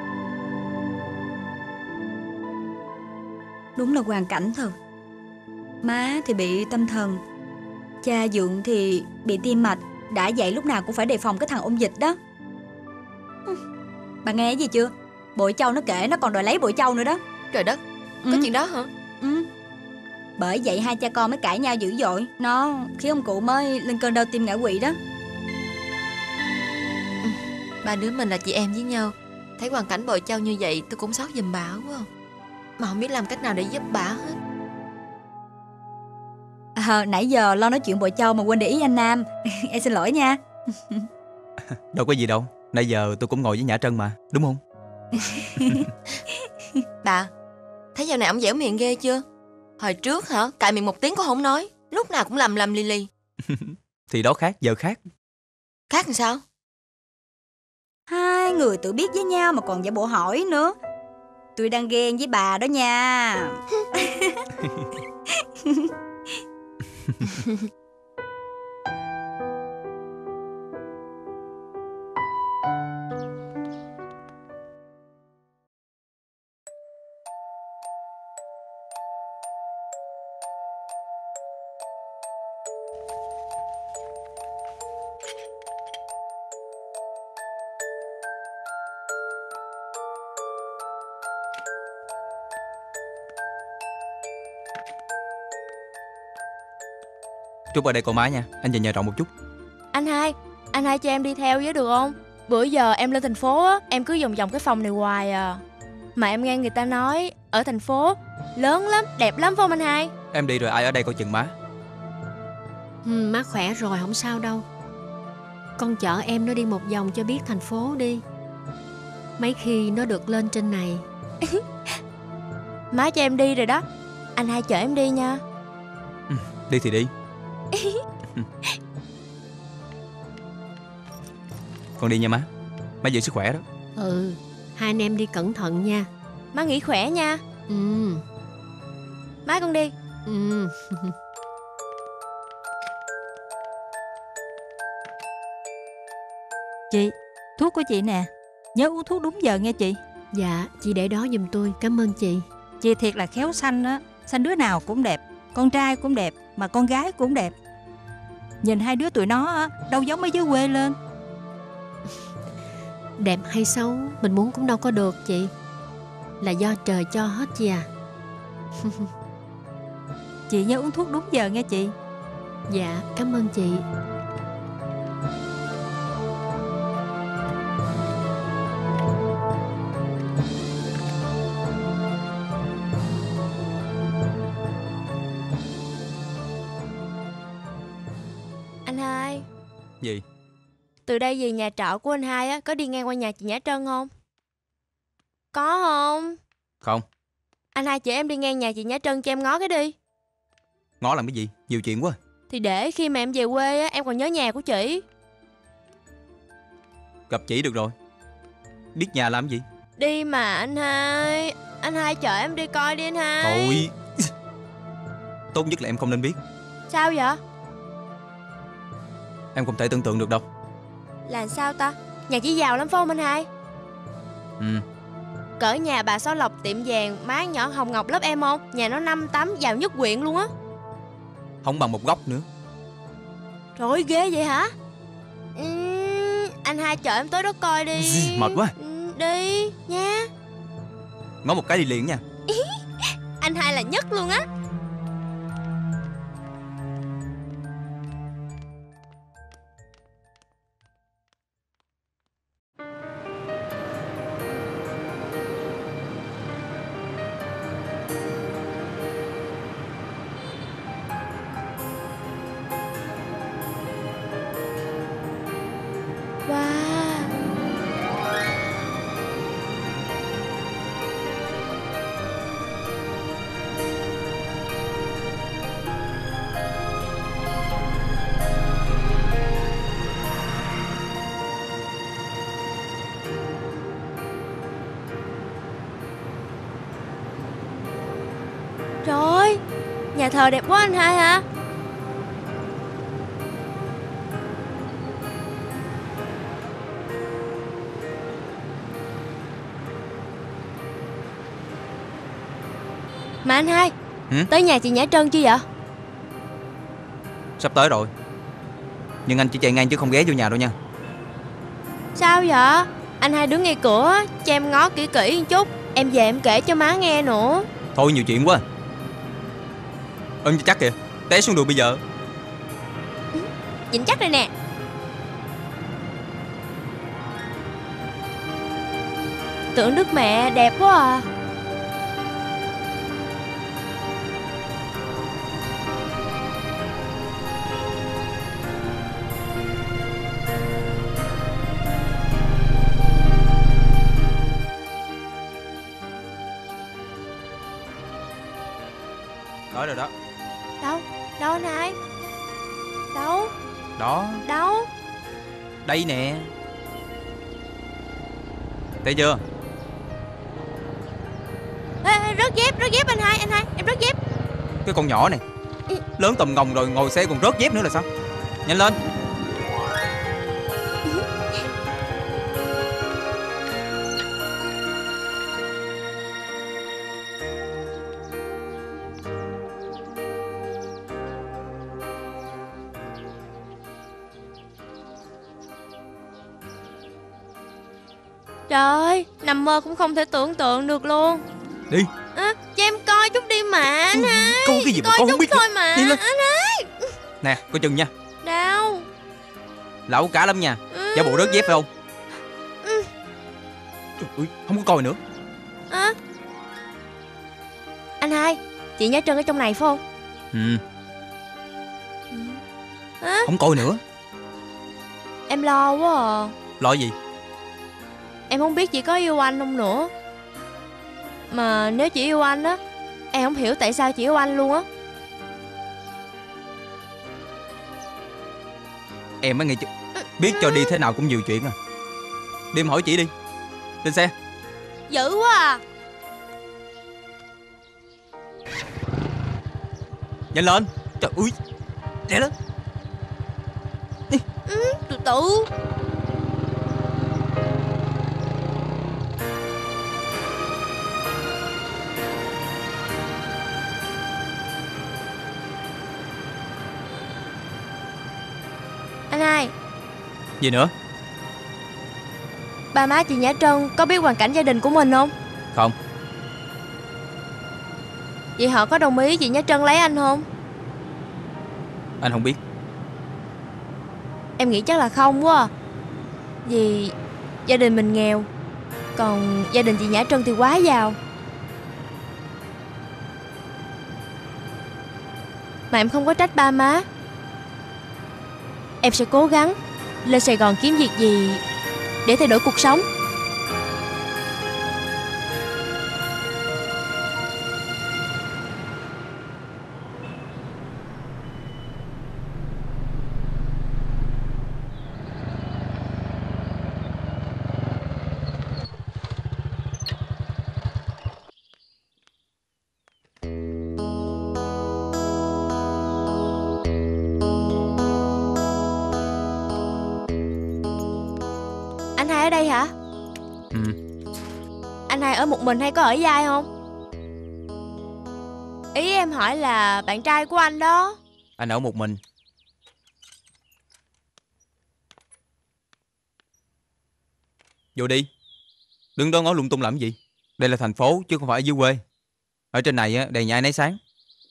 Đúng là hoàn cảnh thật. Má thì bị tâm thần, cha Dượng thì bị tim mạch. Đã vậy lúc nào cũng phải đề phòng cái thằng ôn dịch đó. Bà nghe gì chưa? Bội Châu nó kể nó còn đòi lấy Bội Châu nữa đó. Trời đất, có chuyện đó hả? Bởi vậy hai cha con mới cãi nhau dữ dội. Nó khiến ông cụ mới lên cơn đau tim ngã quỵ đó. Ba đứa mình là chị em với nhau. Thấy hoàn cảnh Bội Châu như vậy tôi cũng xót giùm bà quá. Mà không biết làm cách nào để giúp bà hết. Nãy giờ lo nói chuyện Bội Châu mà quên để ý anh Nam. Em xin lỗi nha. Đâu có gì đâu. Nãy giờ tôi cũng ngồi với Nhã Trân mà, đúng không? Bà, thấy giờ này ổng dẻo miệng ghê chưa? Hồi trước hả, cài miệng một tiếng cũng không nói. Lúc nào cũng lầm lì lì. Thì đó khác, giờ khác. Khác làm sao? Hai người tự biết với nhau mà còn giả bộ hỏi nữa. Tôi đang ghen với bà đó nha. Trúc ở đây cô má nha, anh về nhà trọ một chút. Anh hai cho em đi theo với được không? Bữa giờ em lên thành phố á, em cứ vòng vòng cái phòng này hoài à. Mà em nghe người ta nói ở thành phố lớn lắm, đẹp lắm phải không anh hai? Em đi rồi ai ở đây coi chừng má. Má khỏe rồi không sao đâu. Con chở em nó đi một vòng cho biết thành phố đi. Mấy khi nó được lên trên này. Má cho em đi rồi đó. Anh hai chở em đi nha. Đi thì đi. Con đi nha má. Má giữ sức khỏe đó. Hai anh em đi cẩn thận nha. Má nghỉ khỏe nha. Má con đi. Chị, thuốc của chị nè. Nhớ uống thuốc đúng giờ nghe chị. Dạ, chị để đó giùm tôi. Cảm ơn chị. Chị thiệt là khéo sanh á. Sanh đứa nào cũng đẹp. Con trai cũng đẹp, mà con gái cũng đẹp. Nhìn hai đứa tụi nó á, đâu giống mấy dưới quê lên. Đẹp hay xấu mình muốn cũng đâu có được chị. Là do trời cho hết chị à. Chị nhớ uống thuốc đúng giờ nghe chị. Dạ, cảm ơn chị. Anh hai. Gì? Từ đây về nhà trọ của anh hai á, có đi ngang qua nhà chị Nhã Trân không? Có không? Không. Anh hai chở em đi ngang nhà chị Nhã Trân cho em ngó cái đi. Ngó làm cái gì? Nhiều chuyện quá. Thì để khi mà em về quê á, em còn nhớ nhà của chị. Gặp chị được rồi. Biết nhà làm gì? Đi mà anh hai. Anh hai chở em đi coi đi anh hai. Thôi. Tốt nhất là em không nên biết. Sao vậy? Em không thể tưởng tượng được đâu. Là sao ta? Nhà chị giàu lắm phải không anh hai? Cỡ nhà bà Sáu Lộc tiệm vàng má nhỏ Hồng Ngọc lớp em không? Nhà nó 5-8 giàu nhất huyện luôn á. Không bằng một góc nữa. Trời ơi ghê vậy hả? Anh hai chở em tới đó coi đi. Mệt quá. Đi nha. Ngó một cái đi liền nha. Anh hai là nhất luôn á. Trời ơi, nhà thờ đẹp quá anh hai hả? Mà anh hai, tới nhà chị Nhã Trân chưa vậy? Sắp tới rồi. Nhưng anh chỉ chạy ngang chứ không ghé vô nhà đâu nha. Sao vậy? Anh hai đứng ngay cửa, cho em ngó kỹ kỹ một chút. Em về em kể cho má nghe nữa. Thôi nhiều chuyện quá. Ôm cho chắc kìa, té xuống đường bây giờ. Dính chắc rồi nè. Tượng Đức Mẹ đẹp quá à. Tới rồi đó. Đâu? Đâu anh hai? Đâu? Đó. Đâu? Đây nè. Thấy chưa? Ê, rớt dép anh hai, em rớt dép. Cái con nhỏ này lớn tầm ngồng rồi ngồi xe còn rớt dép nữa là sao? Nhanh lên. Trời ơi, nằm mơ cũng không thể tưởng tượng được luôn. Đi. Cho em coi chút đi mà anh hai. Coi cái gì mà coi con chút không biết thôi nữa. mà Đi lên. anh hai. Nè, coi chừng nha. Đâu? Lẩu cả lắm nha. Giả bộ rớt dép phải không? Trời ơi, không có coi nữa. Anh hai, chị Nhã Trân ở trong này phải không? Không coi nữa. Em lo quá à. Lo gì? Em không biết chị có yêu anh không nữa. Mà nếu chị yêu anh á, em không hiểu tại sao chị yêu anh luôn á. Em mới nghĩ biết cho đi thế nào cũng nhiều chuyện à. Đi em hỏi chị đi. Lên xe. Dữ quá à. Nhanh lên. Trời ơi. Lẹ lên. Từ từ. Anh hai. Gì nữa? Ba má chị Nhã Trân có biết hoàn cảnh gia đình của mình không? Không. Vậy họ có đồng ý chị Nhã Trân lấy anh không? Anh không biết. Em nghĩ chắc là không quá à. Vì gia đình mình nghèo, còn gia đình chị Nhã Trân thì quá giàu. Mà em không có trách ba má. Em sẽ cố gắng lên Sài Gòn kiếm việc gì để thay đổi cuộc sống. Anh hai ở đây hả? Anh hai ở một mình hay có ở với ai không? Ý em hỏi là bạn trai của anh đó. Anh ở một mình. Vô đi. Đứng đó ngó lung tung làm gì? Đây là thành phố chứ không phải ở dưới quê. Ở trên này đèn nhà ai nấy sáng.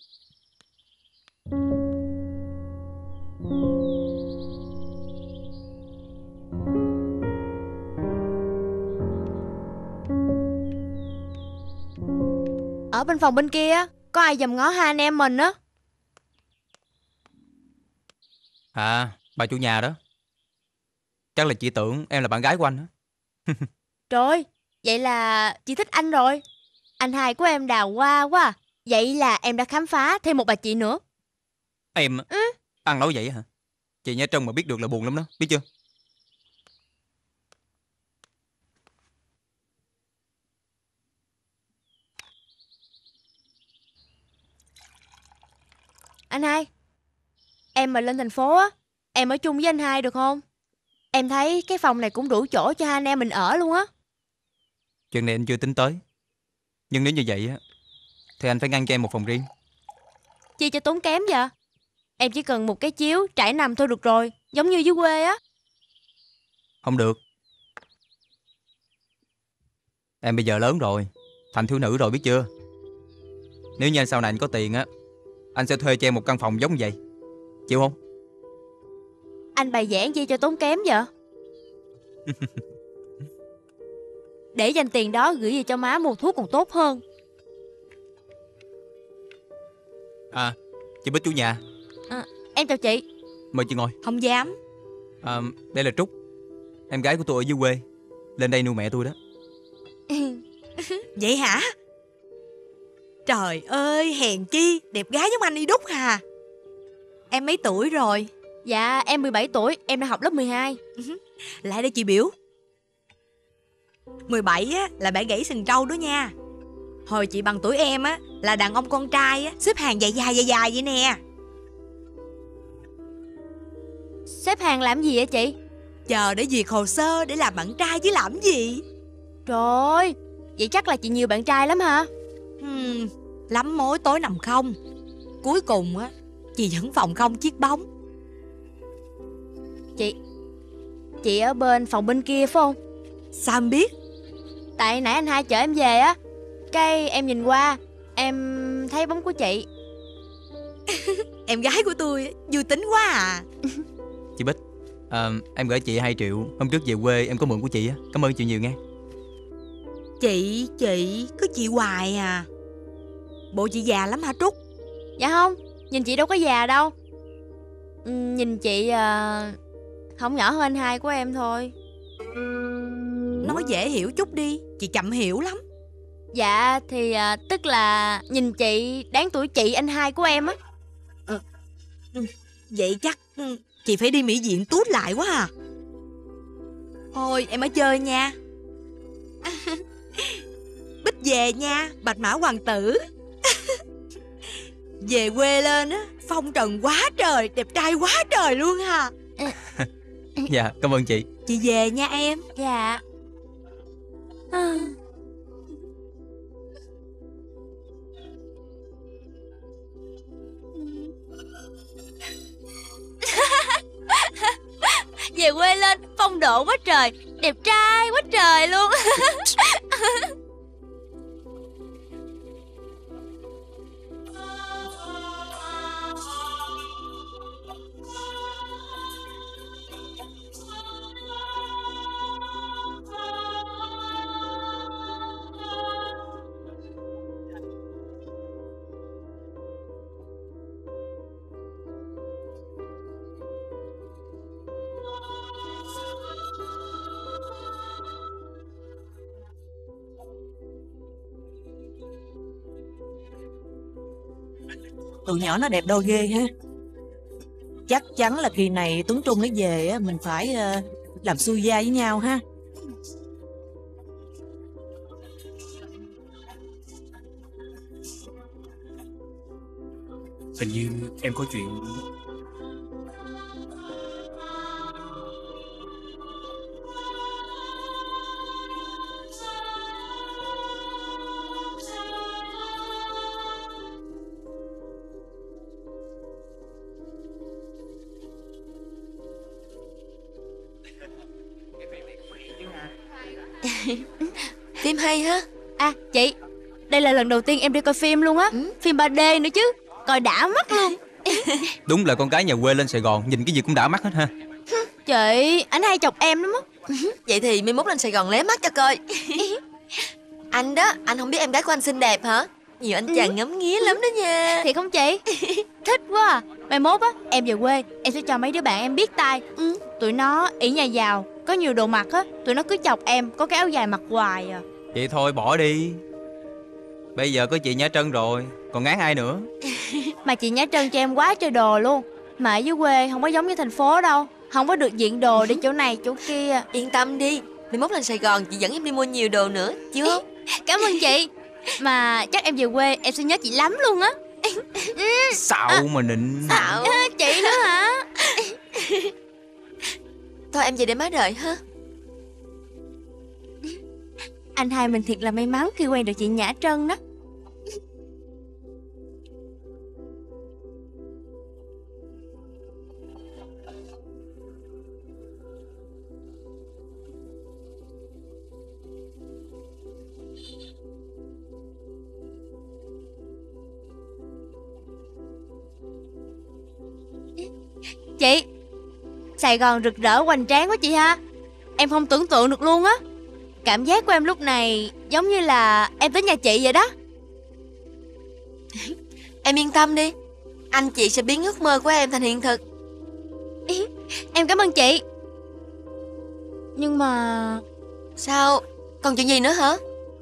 Ở bên phòng bên kia có ai dòm ngó hai anh em mình á? À, bà chủ nhà đó. Chắc là chị tưởng em là bạn gái của anh á. Trời ơi, vậy là chị thích anh rồi. Anh hai của em đào hoa quá à. Vậy là em đã khám phá thêm một bà chị nữa. Em ăn nói vậy hả? Chị Nhã Trân mà biết được là buồn lắm đó, biết chưa? Anh hai, em mà lên thành phố á, em ở chung với anh hai được không? Em thấy cái phòng này cũng đủ chỗ cho hai anh em mình ở luôn á. Chuyện này anh chưa tính tới. Nhưng nếu như vậy á, thì anh phải ngăn cho em một phòng riêng. Chi cho tốn kém vậy? Em chỉ cần một cái chiếu trải nằm thôi được rồi, giống như dưới quê á. Không được. Em bây giờ lớn rồi, thành thiếu nữ rồi biết chưa? Nếu như sau này anh có tiền á, anh sẽ thuê cho em một căn phòng giống vậy. Chịu không? Anh bày vẽ chi cho tốn kém vậy? Để dành tiền đó gửi về cho má mua thuốc còn tốt hơn. À, chị Bích chủ nhà. Em chào chị. Mời chị ngồi. Không dám. Đây là Trúc, em gái của tôi ở dưới quê, lên đây nuôi mẹ tôi đó. Vậy hả? Trời ơi, hèn chi, đẹp gái giống anh Y Đúc hà. Em mấy tuổi rồi? Dạ, em 17 tuổi, em đang học lớp 12. Lại đây chị biểu. 17 á, là bẻ gãy sừng trâu đó nha. Hồi chị bằng tuổi em á, là đàn ông con trai á, xếp hàng dài vậy nè. Xếp hàng làm gì vậy chị? Chờ để duyệt hồ sơ để làm bạn trai chứ làm gì. Trời ơi, vậy chắc là chị nhiều bạn trai lắm hả? Lắm mối tối nằm không. Cuối cùng á, chị vẫn phòng không chiếc bóng. Chị ở bên phòng bên kia phải không? Sao em biết? Tại nãy anh hai chở em về á, cái em nhìn qua, em thấy bóng của chị. Em gái của tôi vui tính quá à. Chị Bích, em gửi chị 2 triệu. Hôm trước về quê em có mượn của chị á. Cảm ơn chị nhiều nghe. Chị cứ chị hoài à. Bộ chị già lắm hả Trúc? Dạ không, nhìn chị đâu có già đâu. Nhìn chị không nhỏ hơn anh hai của em thôi. Nói dễ hiểu chút đi, chị chậm hiểu lắm. Dạ thì tức là nhìn chị đáng tuổi chị anh hai của em á. Vậy chắc chị phải đi mỹ viện tút lại quá à. Thôi em ở chơi nha. Bích về nha, bạch mã hoàng tử. Về quê lên á, phong trần quá trời, đẹp trai quá trời luôn ha. Dạ, cảm ơn chị. Chị về nha em. Dạ. Về quê lên, phong độ quá trời, đẹp trai quá trời luôn. Tụi nhỏ nó đẹp đôi ghê ha. Chắc chắn là kỳ này Tuấn Trung nó về á, mình phải làm xui gia với nhau ha. Hình như em có chuyện. Phim hay ha. À chị, đây là lần đầu tiên em đi coi phim luôn á. Phim 3D nữa chứ, coi đã mắt luôn. Đúng là con gái nhà quê lên Sài Gòn nhìn cái gì cũng đã mắt hết ha. Chị, anh hay chọc em lắm á. Vậy thì mai mốt lên Sài Gòn lé mắt cho coi. Anh đó, anh không biết em gái của anh xinh đẹp hả? Nhiều anh chàng ngắm nghía lắm đó nha. Thiệt không chị? Thích quá à. Mai mốt á, em về quê, em sẽ cho mấy đứa bạn em biết tay. Tụi nó ỷ nhà giàu, có nhiều đồ mặc á, tụi nó cứ chọc em có cái áo dài mặc hoài à. Vậy thôi bỏ đi. Bây giờ có chị Nhã Trân rồi, còn ngán ai nữa. Mà chị Nhã Trân cho em quá trời đồ luôn. Mà ở dưới quê không có giống như thành phố đâu, không có được diện đồ đi chỗ này chỗ kia. Yên tâm đi, mai mốt lên Sài Gòn chị dẫn em đi mua nhiều đồ nữa, chứ không? Cảm ơn chị. Mà chắc em về quê em sẽ nhớ chị lắm luôn á. Xạo mà nịnh. Xạo. Chị nữa hả? Thôi em về để má đợi ha. Anh hai mình thiệt là may mắn khi quen được chị Nhã Trân đó. Chị, Sài Gòn rực rỡ hoành tráng quá chị ha. Em không tưởng tượng được luôn á. Cảm giác của em lúc này giống như là em tới nhà chị vậy đó. Em yên tâm đi, anh chị sẽ biến ước mơ của em thành hiện thực. Em cảm ơn chị. Nhưng mà... Sao? Còn chuyện gì nữa hả?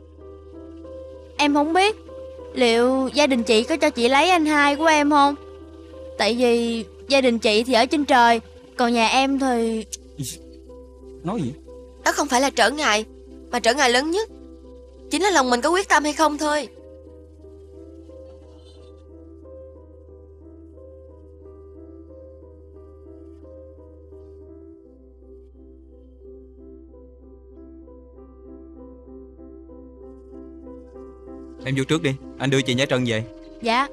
Em không biết liệu gia đình chị có cho chị lấy anh hai của em không. Tại vì gia đình chị thì ở trên trời, còn nhà em thì... Nói gì? Đó không phải là trở ngại, mà trở ngại lớn nhất chính là lòng mình có quyết tâm hay không thôi. Em vô trước đi, anh đưa chị Nhã Trân về. Dạ.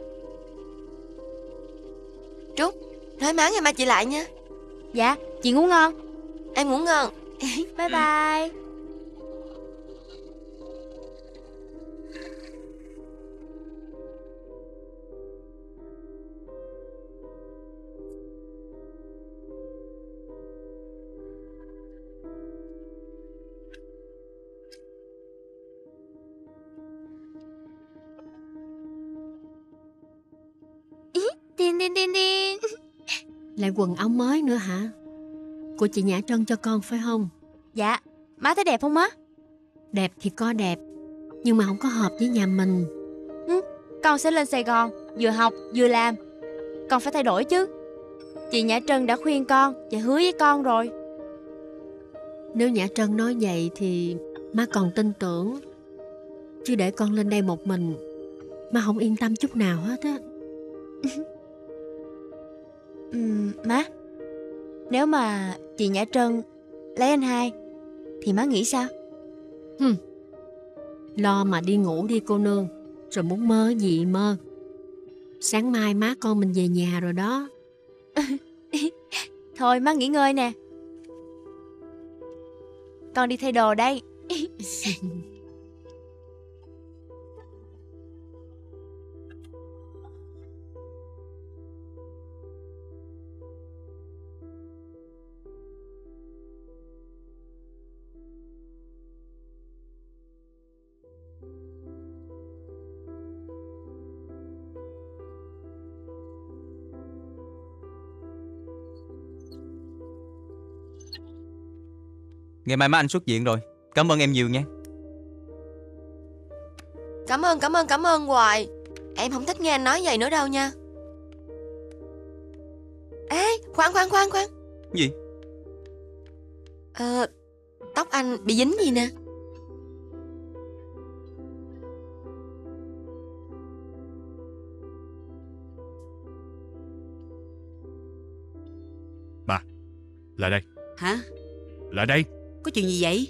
Trúc, nói má ngày mai chị lại nha. Dạ, chị ngủ ngon. Em ngủ ngon. Bye bye. Tin tin tin tin. Lại quần áo mới nữa hả? Của chị Nhã Trân cho con phải không? Dạ. Má thấy đẹp không má? Đẹp thì có đẹp, nhưng mà không có hợp với nhà mình. Con sẽ lên Sài Gòn, vừa học vừa làm. Con phải thay đổi chứ. Chị Nhã Trân đã khuyên con và hứa với con rồi. Nếu Nhã Trân nói vậy thì má còn tin tưởng. Chứ để con lên đây một mình, má không yên tâm chút nào hết á. Má, nếu mà chị Nhã Trân lấy anh hai thì má nghĩ sao? Lo mà đi ngủ đi cô nương. Rồi muốn mơ gì mơ. Sáng mai má con mình về nhà rồi đó. Thôi má nghỉ ngơi nè. Con đi thay đồ đây. Ngày mai má anh xuất viện rồi. Cảm ơn em nhiều nha. Cảm ơn hoài. Em không thích nghe anh nói vậy nữa đâu nha. Ê, khoan. Gì? Tóc anh bị dính gì nè? Bà, lại đây. Hả? Lại đây. Có chuyện gì vậy?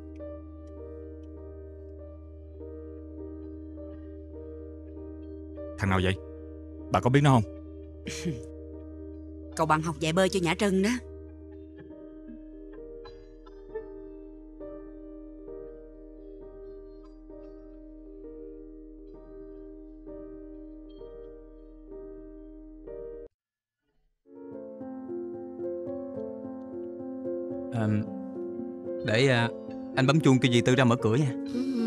Thằng nào vậy? Bà có biết nó không? Cậu bạn học dạy bơi cho Nhã Trân đó. Để anh bấm chuông kêu dì Tư ra mở cửa nha.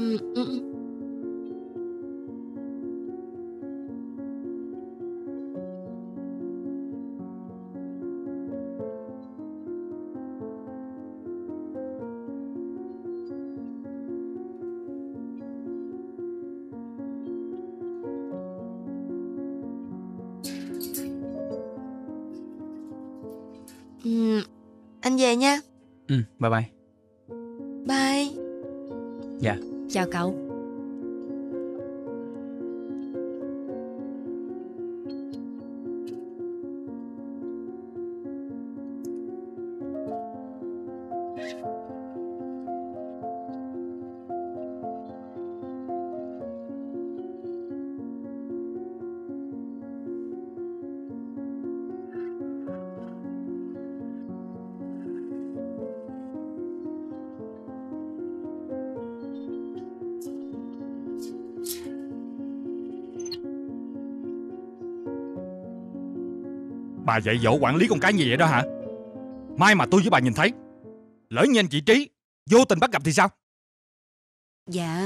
Anh về nha. Bye bye. Bye. Dạ. Chào cậu. Bà dạy dỗ quản lý con cái như vậy đó hả? Mai mà tôi với bà nhìn thấy, lỡ như anh chị Trí vô tình bắt gặp thì sao? Dạ...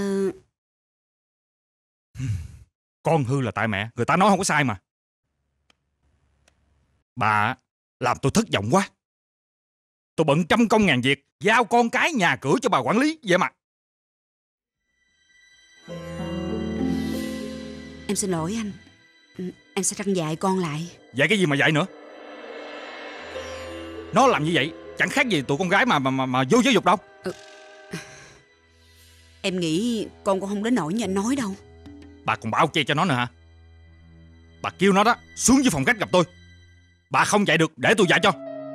Con hư là tại mẹ, người ta nói không có sai mà. Bà làm tôi thất vọng quá. Tôi bận trăm công ngàn việc, giao con cái nhà cửa cho bà quản lý vậy mà. Em xin lỗi anh. Em sẽ răn dạy con lại. Dạy cái gì mà dạy nữa? Nó làm như vậy chẳng khác gì tụi con gái mà vô giáo dục đâu. Em nghĩ con cũng không đến nỗi như anh nói đâu. Bà còn bao che cho nó nữa hả? Bà kêu nó đó xuống dưới phòng khách gặp tôi. Bà không dạy được để tôi dạy cho.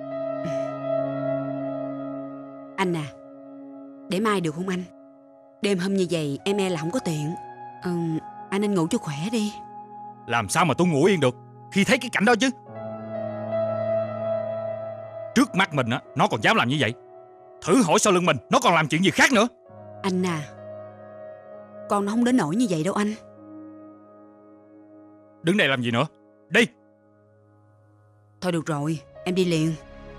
Anh à, để mai được không anh? Đêm hôm như vậy em e là không có tiện. Anh nên ngủ cho khỏe đi. Làm sao mà tôi ngủ yên được khi thấy cái cảnh đó chứ? Trước mắt mình á, nó còn dám làm như vậy. Thử hỏi sau lưng mình nó còn làm chuyện gì khác nữa. Anh à, con nó không đến nỗi như vậy đâu anh. Đứng đây làm gì nữa? Đi. Thôi được rồi, em đi liền.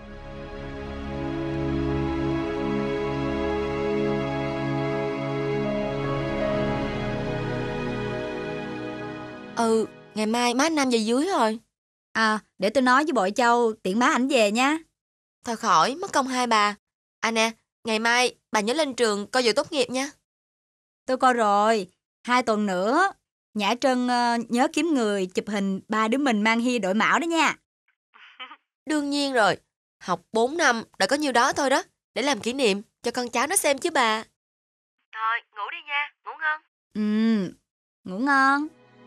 Ngày mai má anh Nam về dưới rồi. Để tôi nói với bội Châu tiện má ảnh về nha. Thôi khỏi, mất công hai bà. Nè, ngày mai bà nhớ lên trường coi dự tốt nghiệp nha. Tôi coi rồi, 2 tuần nữa. Nhã Trân nhớ kiếm người chụp hình 3 đứa mình mang hi đội mão đó nha. Đương nhiên rồi, học 4 năm đã có nhiêu đó thôi đó, để làm kỷ niệm cho con cháu nó xem chứ bà. Thôi, ngủ đi nha, ngủ ngon. Ngủ ngon.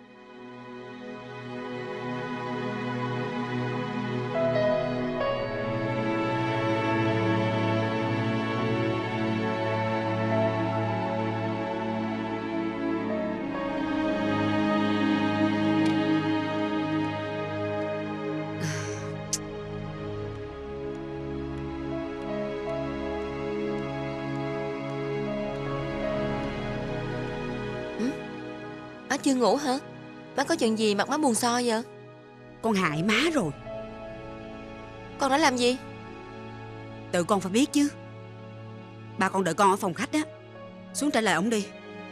Má chưa ngủ hả? Má có chuyện gì mặt má buồn so vậy? Con hại má rồi. Con đã làm gì? Tự con phải biết chứ. Ba con đợi con ở phòng khách á. Xuống trả lời ổng đi.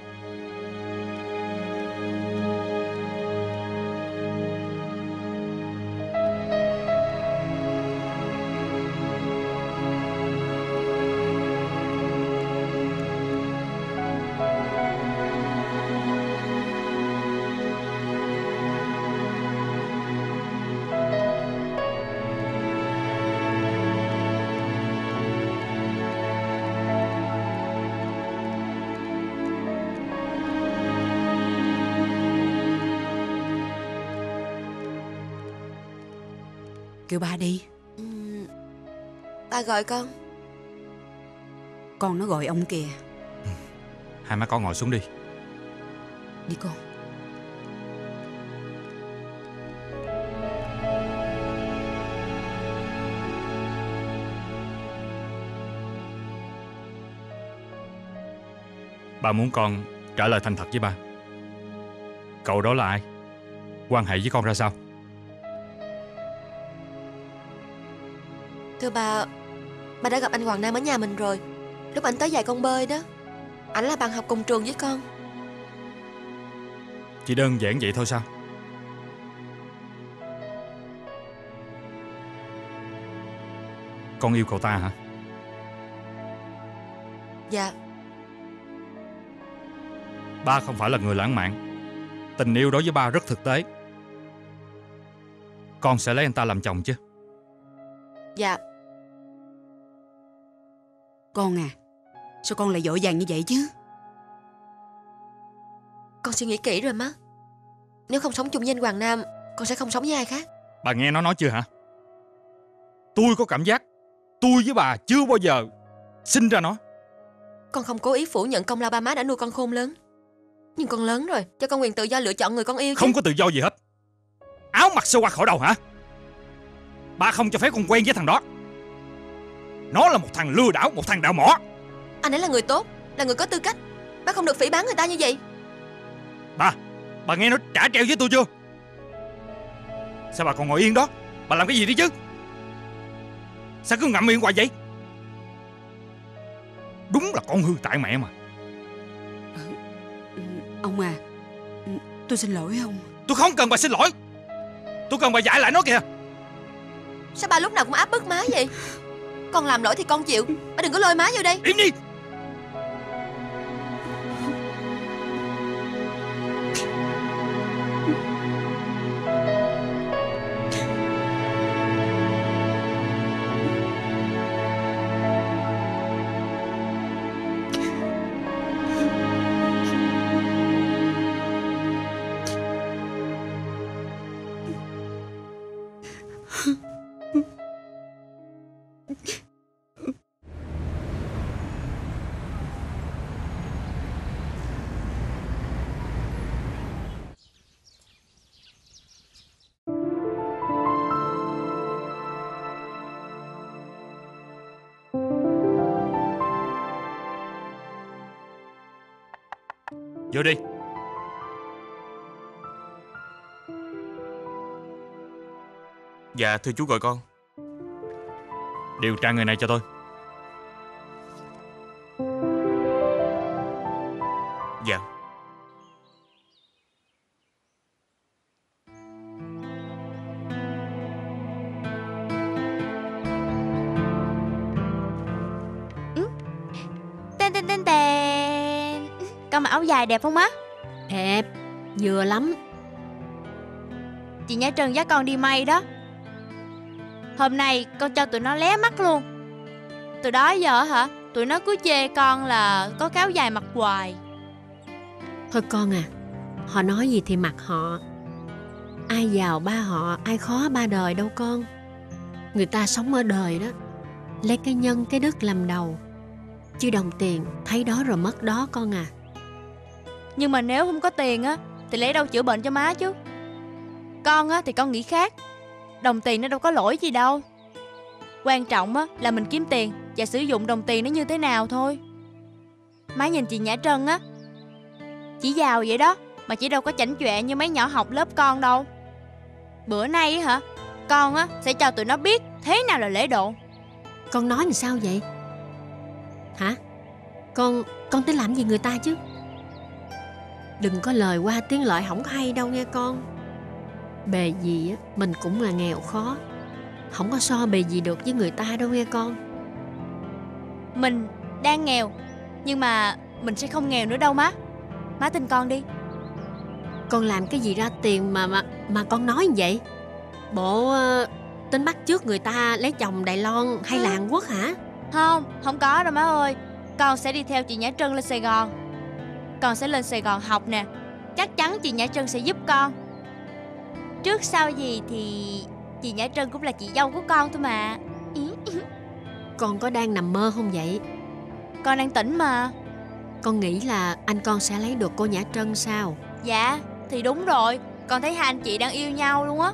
Kêu ba đi. Ba gọi con. Con nó gọi ông kìa. Hai má con ngồi xuống đi. Đi con. Ba muốn con trả lời thành thật với ba. Cậu đó là ai? Quan hệ với con ra sao? Thưa bà đã gặp anh Hoàng Nam ở nhà mình rồi. Lúc anh tới dạy con bơi đó. Ảnh là bạn học cùng trường với con. Chỉ đơn giản vậy thôi sao? Con yêu cậu ta hả? Dạ. Ba không phải là người lãng mạn. Tình yêu đối với ba rất thực tế. Con sẽ lấy anh ta làm chồng chứ? Dạ. Con à, sao con lại vội vàng như vậy chứ? Con suy nghĩ kỹ rồi má. Nếu không sống chung với anh Hoàng Nam, con sẽ không sống với ai khác. Bà nghe nó nói chưa hả? Tôi có cảm giác tôi với bà chưa bao giờ sinh ra nó. Con không cố ý phủ nhận công lao ba má đã nuôi con khôn lớn. Nhưng con lớn rồi, cho con quyền tự do lựa chọn người con yêu chứ. Không có tự do gì hết. Áo mặc sao qua khỏi đầu hả? Ba không cho phép con quen với thằng đó. Nó là một thằng lừa đảo, một thằng đạo mỏ. Anh ấy là người tốt, là người có tư cách. Bác không được phỉ báng người ta như vậy. Bà nghe nó trả treo với tôi chưa? Sao bà còn ngồi yên đó? Bà Bà làm cái gì đi chứ? Sao cứ ngậm miệng hoài vậy? Đúng là con hư tại mẹ mà. Ông à, tôi xin lỗi ông. Tôi không cần bà xin lỗi. Tôi cần bà dạy lại nó kìa. Sao ba lúc nào cũng áp bức má vậy? Con làm lỗi thì con chịu, ba đừng có lôi má vô đây. Im đi. Vô đi. Dạ thưa chú gọi con. Điều tra người này cho tôi. Dạ. Tên tên tên tên. Con mặc áo dài đẹp không má? Đẹp, vừa lắm. Chị Nhã Trân dắt con đi may đó. Hôm nay con cho tụi nó lé mắt luôn. Từ đó giờ hả, tụi nó cứ chê con là có cái áo dài mặc hoài. Thôi con à, họ nói gì thì mặc họ. Ai giàu ba họ, ai khó ba đời đâu con. Người ta sống ở đời đó, lấy cái nhân cái đức làm đầu. Chứ đồng tiền thấy đó rồi mất đó con à. Nhưng mà nếu không có tiền á thì lấy đâu chữa bệnh cho má chứ. Con á thì con nghĩ khác. Đồng tiền nó đâu có lỗi gì đâu. Quan trọng á là mình kiếm tiền và sử dụng đồng tiền nó như thế nào thôi. Má nhìn chị Nhã Trân á, chỉ giàu vậy đó mà chỉ đâu có chảnh chọe như mấy nhỏ học lớp con đâu. Bữa nay á hả, con á sẽ cho tụi nó biết thế nào là lễ độ. Con nói làm sao vậy? Hả? Con tính làm gì người ta chứ? Đừng có lời qua tiếng lại không hay đâu nghe con. Bề gì á, mình cũng là nghèo khó, không có so bề gì được với người ta đâu nghe con. Mình đang nghèo, nhưng mà mình sẽ không nghèo nữa đâu má. Má tin con đi. Con làm cái gì ra tiền mà con nói như vậy? Bộ tính bắt chước người ta lấy chồng Đài Loan hay là Hàn Quốc hả? Không có đâu má ơi. Con sẽ đi theo chị Nhã Trân lên Sài Gòn. Con sẽ lên Sài Gòn học nè. Chắc chắn chị Nhã Trân sẽ giúp con. Trước sau gì thì chị Nhã Trân cũng là chị dâu của con thôi mà. Con có đang nằm mơ không vậy? Con đang tỉnh mà. Con nghĩ là anh con sẽ lấy được cô Nhã Trân sao? Dạ thì đúng rồi. Con thấy hai anh chị đang yêu nhau luôn á.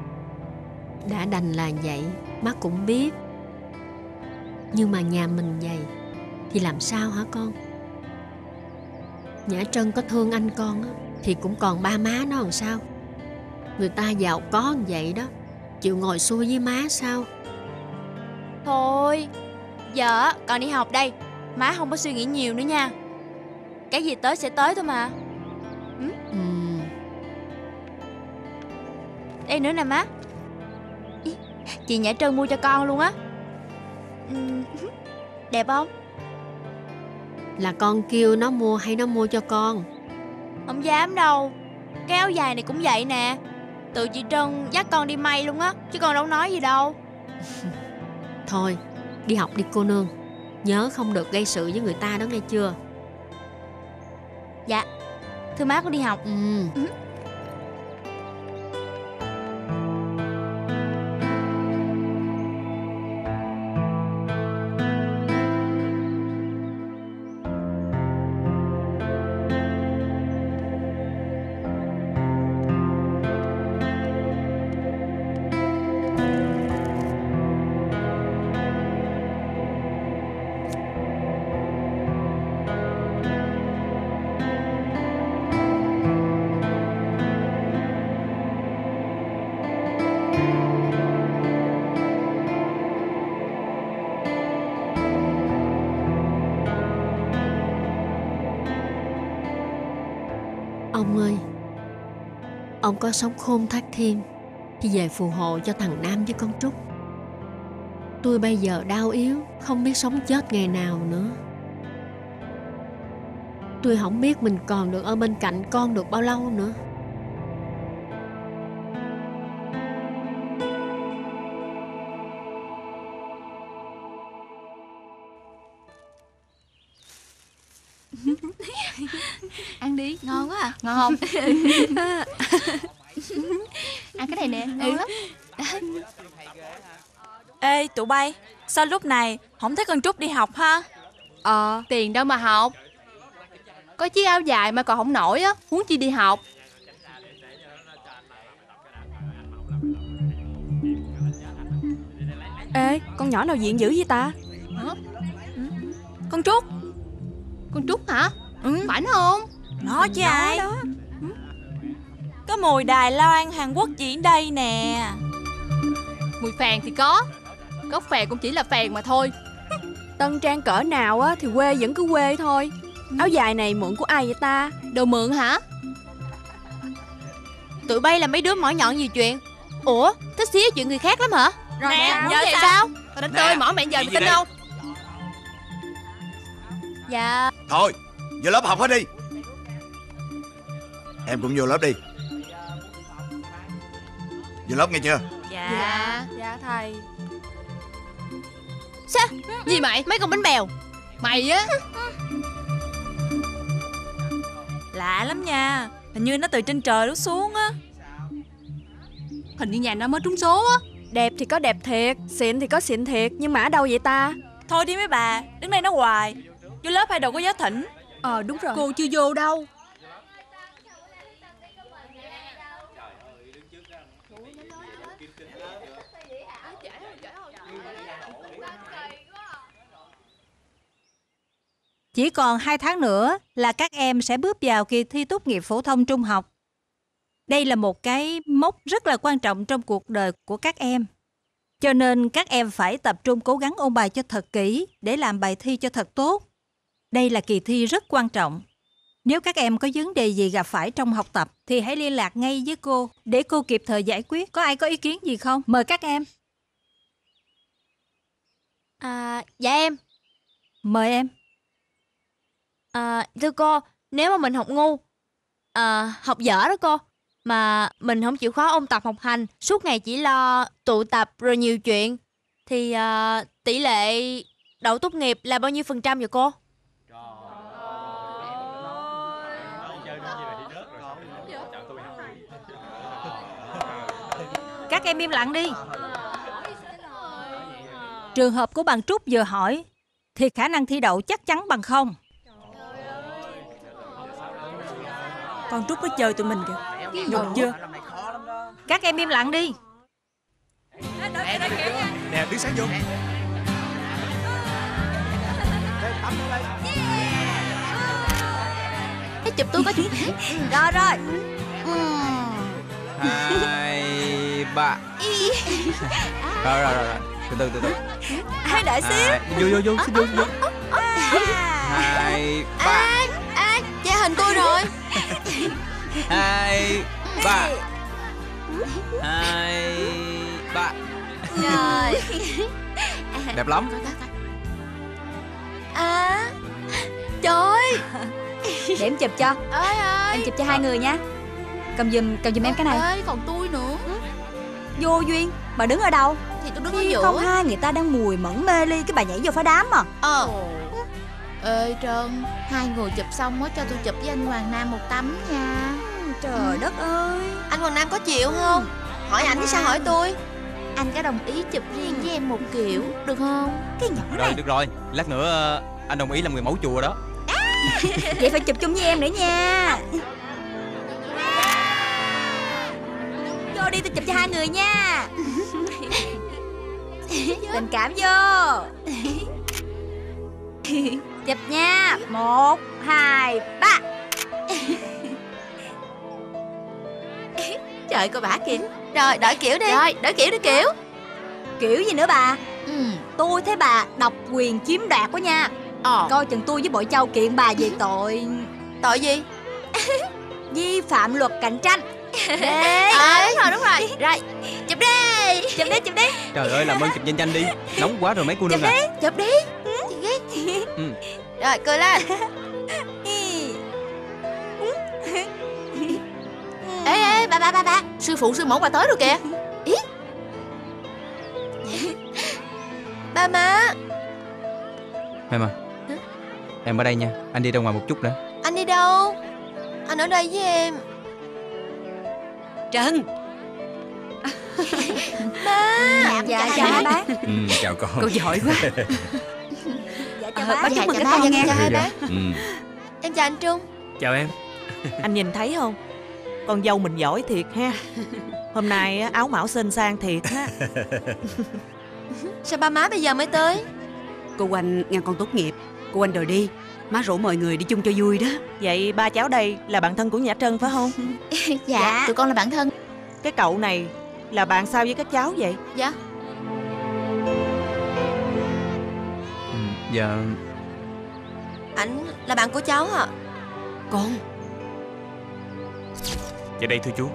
Đã đành là vậy, má cũng biết. Nhưng mà nhà mình vậy thì làm sao hả con? Nhã Trân có thương anh con á, thì cũng còn ba má nó làm sao? Người ta giàu có như vậy đó, chịu ngồi xuôi với má sao? Thôi, giờ con đi học đây. Má không có suy nghĩ nhiều nữa nha. Cái gì tới sẽ tới thôi mà. Đây nữa nè má. Chị Nhã Trân mua cho con luôn á. Đẹp không? Là con kêu nó mua hay nó mua cho con? Không dám đâu. Cái áo dài này cũng vậy nè. Tự chị Trân dắt con đi may luôn á, chứ con đâu nói gì đâu. Thôi, đi học đi cô nương. Nhớ không được gây sự với người ta đó nghe chưa? Dạ, thưa má con đi học. Ông có sống khôn thác thiên thì về phù hộ cho thằng Nam với con Trúc. Tôi bây giờ đau yếu, không biết sống chết ngày nào nữa. Tôi không biết mình còn được ở bên cạnh con được bao lâu nữa. Ăn đi. Ngon quá à. Ngon không? Ăn cái này nè, ngon lắm. Ê tụi bay, sao lúc này không thấy con Trúc đi học ha? Tiền đâu mà học. Có chiếc áo dài mà còn không nổi á, huống chi đi học. Ê, con nhỏ nào diện dữ vậy ta? Hả? Con Trúc. Con Trúc hả? Phải nó không? Nó chứ ai đó. Có mùi Đài Loan, Hàn Quốc gì ở đây nè. Mùi phèn thì có phèn cũng chỉ là phèn mà thôi. Tân trang cỡ nào á thì quê vẫn cứ quê thôi. Áo dài này mượn của ai vậy ta? Đồ mượn hả? Tụi bay là mấy đứa mỏ nhọn gì chuyện? Ủa, thích xía chuyện người khác lắm hả? Rồi nè, giờ sao? Tao đánh tơi mỏ mẹ giờ mày tin không? Dạ. Thôi, vô lớp học hết đi. Em cũng vô lớp đi. Vô lớp nghe chưa? Dạ thầy. Sao? Gì mày? Mấy con bánh bèo. Mày á. Lạ lắm nha. Hình như nó từ trên trời rớt xuống á. Hình như nhà nó mới trúng số á. Đẹp thì có đẹp thiệt, xịn thì có xịn thiệt. Nhưng mà ở đâu vậy ta? Thôi đi mấy bà, đứng đây nói hoài. Vô lớp hay đâu có giáo thỉnh. Đúng rồi. Cô chưa vô đâu. Chỉ còn 2 tháng nữa là các em sẽ bước vào kỳ thi tốt nghiệp phổ thông trung học. Đây là một cái mốc rất là quan trọng trong cuộc đời của các em. Cho nên các em phải tập trung cố gắng ôn bài cho thật kỹ để làm bài thi cho thật tốt. Đây là kỳ thi rất quan trọng. Nếu các em có vấn đề gì gặp phải trong học tập thì hãy liên lạc ngay với cô để cô kịp thời giải quyết. Có ai có ý kiến gì không? Mời các em. Dạ em. Mời em. Thưa cô, nếu mà mình học ngu, học dở đó cô, mà mình không chịu khó ôn tập học hành, suốt ngày chỉ lo tụ tập rồi nhiều chuyện, thì tỷ lệ đậu tốt nghiệp là bao nhiêu % vậy cô? Các em im lặng đi. Trường hợp của bạn Trúc vừa hỏi thì khả năng thi đậu chắc chắn bằng 0. Con Trúc nó chơi tụi mình kìa. Nhục chưa? Các em im lặng đi. Nè, tiếng sáng vô. Cái chụp tôi có chuyện. Rồi. 2, 3. Rồi. Từ từ. Hãy đợi xíu. Vô, xin vô. 2, 3. Che hình tôi rồi. 2, 3. 2, 3. Rồi. Đẹp lắm. Trời ơi. Để em chụp cho. Ơi Em chụp cho 2 người nha. Cầm giùm em cái này. Ơi, còn tôi nữa. Vô duyên. Bà đứng ở đâu? Thì tôi đứng ở giữa. Không hai người ta đang mùi mẫn mê ly, cái bà nhảy vô phá đám mà. Ê Trân, 2 người chụp xong mới cho tôi chụp với anh Hoàng Nam một tấm nha. Trời đất ơi. Anh Hoàng Nam có chịu không? Hỏi ảnh chứ sao hỏi tôi? Anh có đồng ý chụp riêng với em một kiểu, được không? Cái nhỏ Rồi, này. được rồi. Lát nữa anh đồng ý làm người mẫu chùa đó. Vậy phải chụp chung với em nữa nha. Vô đi, tôi chụp cho 2 người nha. Tình cảm vô. Chụp nha. 1, 2, 3. Trời cô bả kìa. Rồi đổi kiểu đi. Đổi kiểu. Kiểu gì nữa bà? Tôi thấy bà độc quyền chiếm đoạt quá nha. Coi chừng tôi với Bội Châu kiện bà về tội. Tội gì? Vi phạm luật cạnh tranh. Đúng rồi. Rồi, chụp đi. Chụp đi. Trời ơi, làm ơn chụp nhanh nhanh đi. Nóng quá rồi mấy cô nương à. Chụp đi. Rồi, cười lên. Ê, bà. Sư phụ sư mẫu bà tới rồi kìa. Ý. Ba má. Em à, em ở đây nha. Anh đi ra ngoài một chút nữa. Anh đi đâu? Anh ở đây với em. Trân. Má. Dạ chào bác. Chào con. Cô giỏi quá. Dạ chào bác. Bác chúc mừng các con nghe. Chào hai bác. Em chào anh Trung. Chào em. Anh nhìn thấy không? Con dâu mình giỏi thiệt ha. Hôm nay áo mão xinh sang thiệt ha. Sao ba má bây giờ mới tới? Cô Oanh nghe con tốt nghiệp. Cô Oanh rồi đi. Má rủ mọi người đi chung cho vui đó. Vậy ba cháu đây là bạn thân của Nhã Trân phải không? Dạ, tụi con là bạn thân. Cái cậu này là bạn sao với các cháu vậy? Dạ. Dạ. Ảnh là bạn của cháu hả? Con. Dạ đây thưa chú.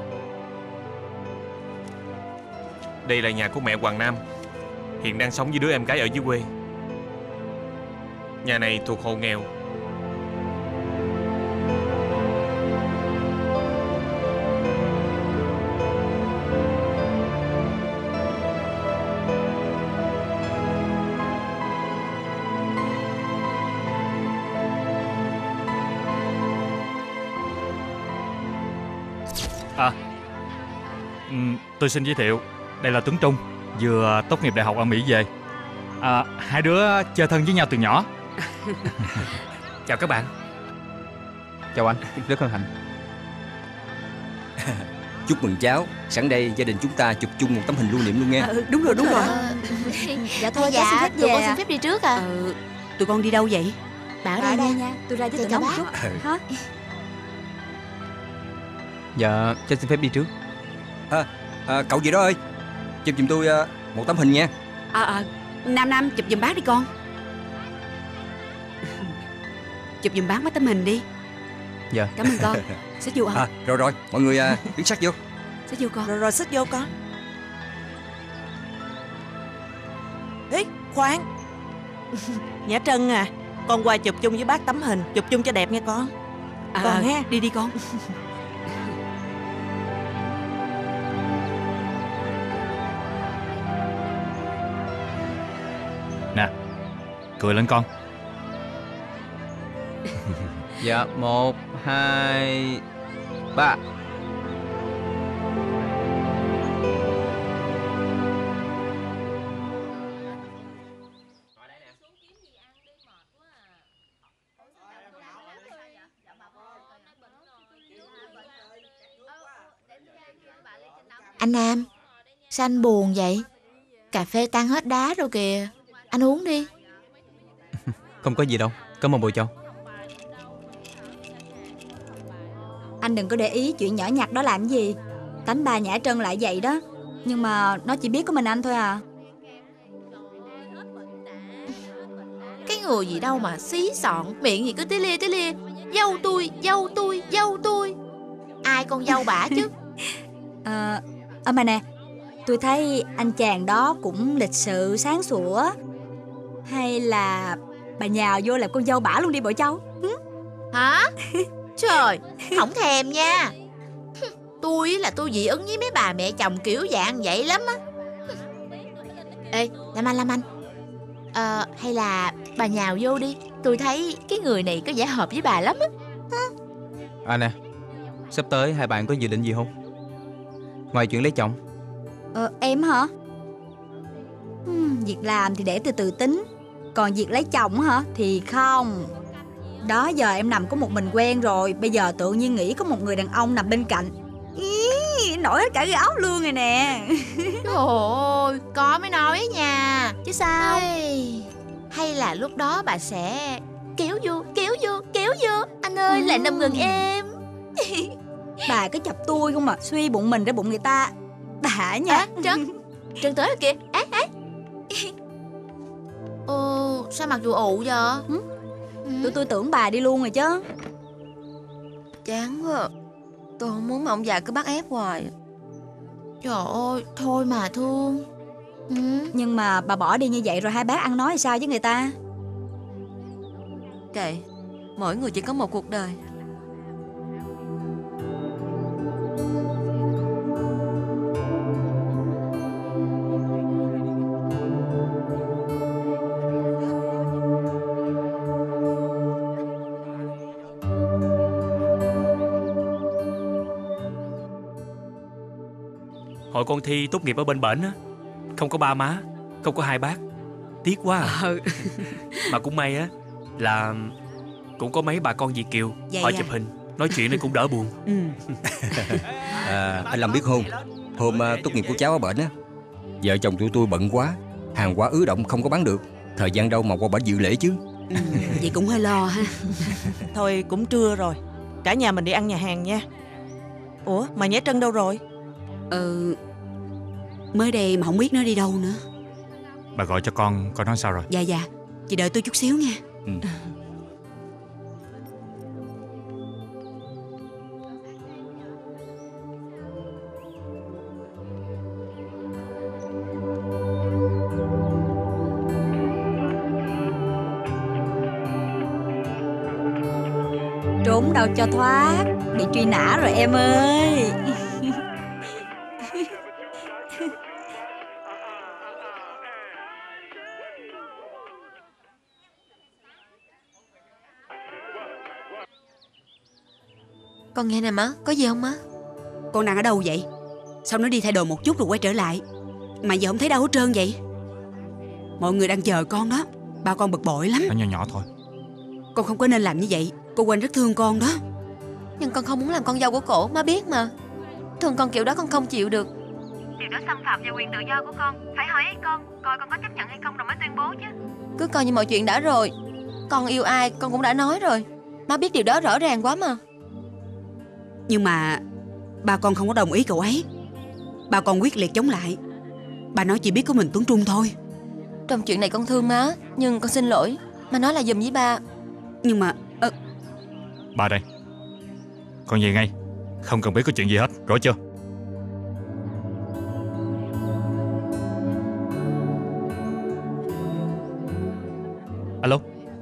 Đây là nhà của mẹ Hoàng Nam, hiện đang sống với đứa em gái ở dưới quê. Nhà này thuộc hộ nghèo. Tôi xin giới thiệu, đây là Tuấn Trung, vừa tốt nghiệp đại học ở Mỹ về. Hai đứa chơi thân với nhau từ nhỏ. Chào các bạn. Chào anh, rất hân hạnh. Chúc mừng cháu. Sẵn đây gia đình chúng ta chụp chung một tấm hình lưu niệm luôn nghe. Đúng rồi. Dạ thôi, cháu xin phép về. Tụi con xin phép đi trước à. Tụi con đi đâu vậy? Bà ở đây nha. Tôi ra cho tụi nó một chút. Hả? Dạ, cho xin phép đi trước. Cậu gì đó ơi, chụp giùm tôi một tấm hình nha. Nam chụp giùm bác đi con. Chụp giùm bác mấy tấm hình đi. Dạ. Cảm ơn con. Xích vô không? Rồi mọi người đứng sát vô. Xích vô con. Rồi xích vô con. Ê, khoan. Nhã Trân à, con qua chụp chung với bác tấm hình, chụp chung cho đẹp nha con. Con ha. Đi con. Nè, cười lên con. Dạ, 1, 2, 3. Anh Nam, sao anh buồn vậy? Cà phê tan hết đá rồi kìa. Anh uống đi. Không có gì đâu, cảm ơn bồ Châu. Anh đừng có để ý chuyện nhỏ nhặt đó làm gì. Tánh bà Nhã Trân lại vậy đó. Nhưng mà nó chỉ biết có mình anh thôi à. Cái người gì đâu mà xí xọn, miệng gì cứ tí lia. Dâu tôi. Ai con dâu bả chứ. Mà nè, tôi thấy anh chàng đó cũng lịch sự sáng sủa. Hay là bà nhào vô làm con dâu bả luôn đi bộ Châu. Hả? Trời, không thèm nha. Tôi là tôi dị ứng với mấy bà mẹ chồng kiểu dạng vậy lắm á. Ê, Lam Anh. Hay là bà nhào vô đi. Tôi thấy cái người này có vẻ hợp với bà lắm á. Nè, sắp tới hai bạn có dự định gì không? Ngoài chuyện lấy chồng. Em hả? Việc làm thì để từ từ tính. Còn việc lấy chồng hả? Thì không. Đó giờ em nằm có một mình quen rồi. Bây giờ tự nhiên nghĩ có một người đàn ông nằm bên cạnh. Nổi hết cả cái áo luôn rồi nè. Trời ơi, có mới nói nha. Chứ sao? Hay là lúc đó bà sẽ kéo vô. Anh ơi, lại nằm gần em. Bà cứ chọc tôi không mà suy bụng mình ra bụng người ta. Bà nha. Trân tới rồi kìa. Sao mặc dù ụ vậy? Tôi tưởng bà đi luôn rồi chứ. Chán quá. Tôi không muốn mà ông già cứ bắt ép hoài. Trời ơi, thôi mà thương. Nhưng mà bà bỏ đi như vậy rồi hai bác ăn nói sao với người ta? Kệ, mỗi người chỉ có một cuộc đời. Hồi con thi tốt nghiệp ở bên bển á, không có ba má, không có hai bác. Tiếc quá à. Mà cũng may á là cũng có mấy bà con Việt kiều Vậy họ à? chụp hình, nói chuyện nó cũng đỡ buồn. Anh Lâm biết không, hôm tốt nghiệp của cháu ở bển á, vợ chồng tụi tôi bận quá, hàng hóa ứ động không có bán được, thời gian đâu mà qua bển dự lễ chứ. Vậy cũng hơi lo ha. Thôi cũng trưa rồi, cả nhà mình đi ăn nhà hàng nha. Ủa mà Nhã Trân đâu rồi? Mới đây mà không biết nó đi đâu nữa. Bà gọi cho con, coi nó sao rồi. Dạ dạ, chị đợi tôi chút xíu nha. Trốn đâu cho thoát, bị truy nã rồi em ơi. Con nghe nè má, có gì không má? Con đang ở đâu vậy? Sao nó đi thay đồ một chút rồi quay trở lại, mà giờ không thấy đâu hết trơn vậy? Mọi người đang chờ con đó. Ba con bực bội lắm. Nó nhỏ nhỏ thôi. Con không có nên làm như vậy. Cô Quên rất thương con đó. Nhưng con không muốn làm con dâu của cổ, má biết mà. Thương con kiểu đó con không chịu được. Điều đó xâm phạm vào quyền tự do của con. Phải hỏi ý con, coi con có chấp nhận hay không rồi mới tuyên bố chứ. Cứ coi như mọi chuyện đã rồi. Con yêu ai con cũng đã nói rồi. Má biết điều đó rõ ràng quá mà. Nhưng mà ba con không có đồng ý cậu ấy. Ba con quyết liệt chống lại. Ba nói chỉ biết có mình Tuấn Trung thôi. Trong chuyện này con thương má, nhưng con xin lỗi. Má nói là giùm với ba. Nhưng mà Ba đây, con về ngay, không cần biết có chuyện gì hết, rõ chưa? Alo.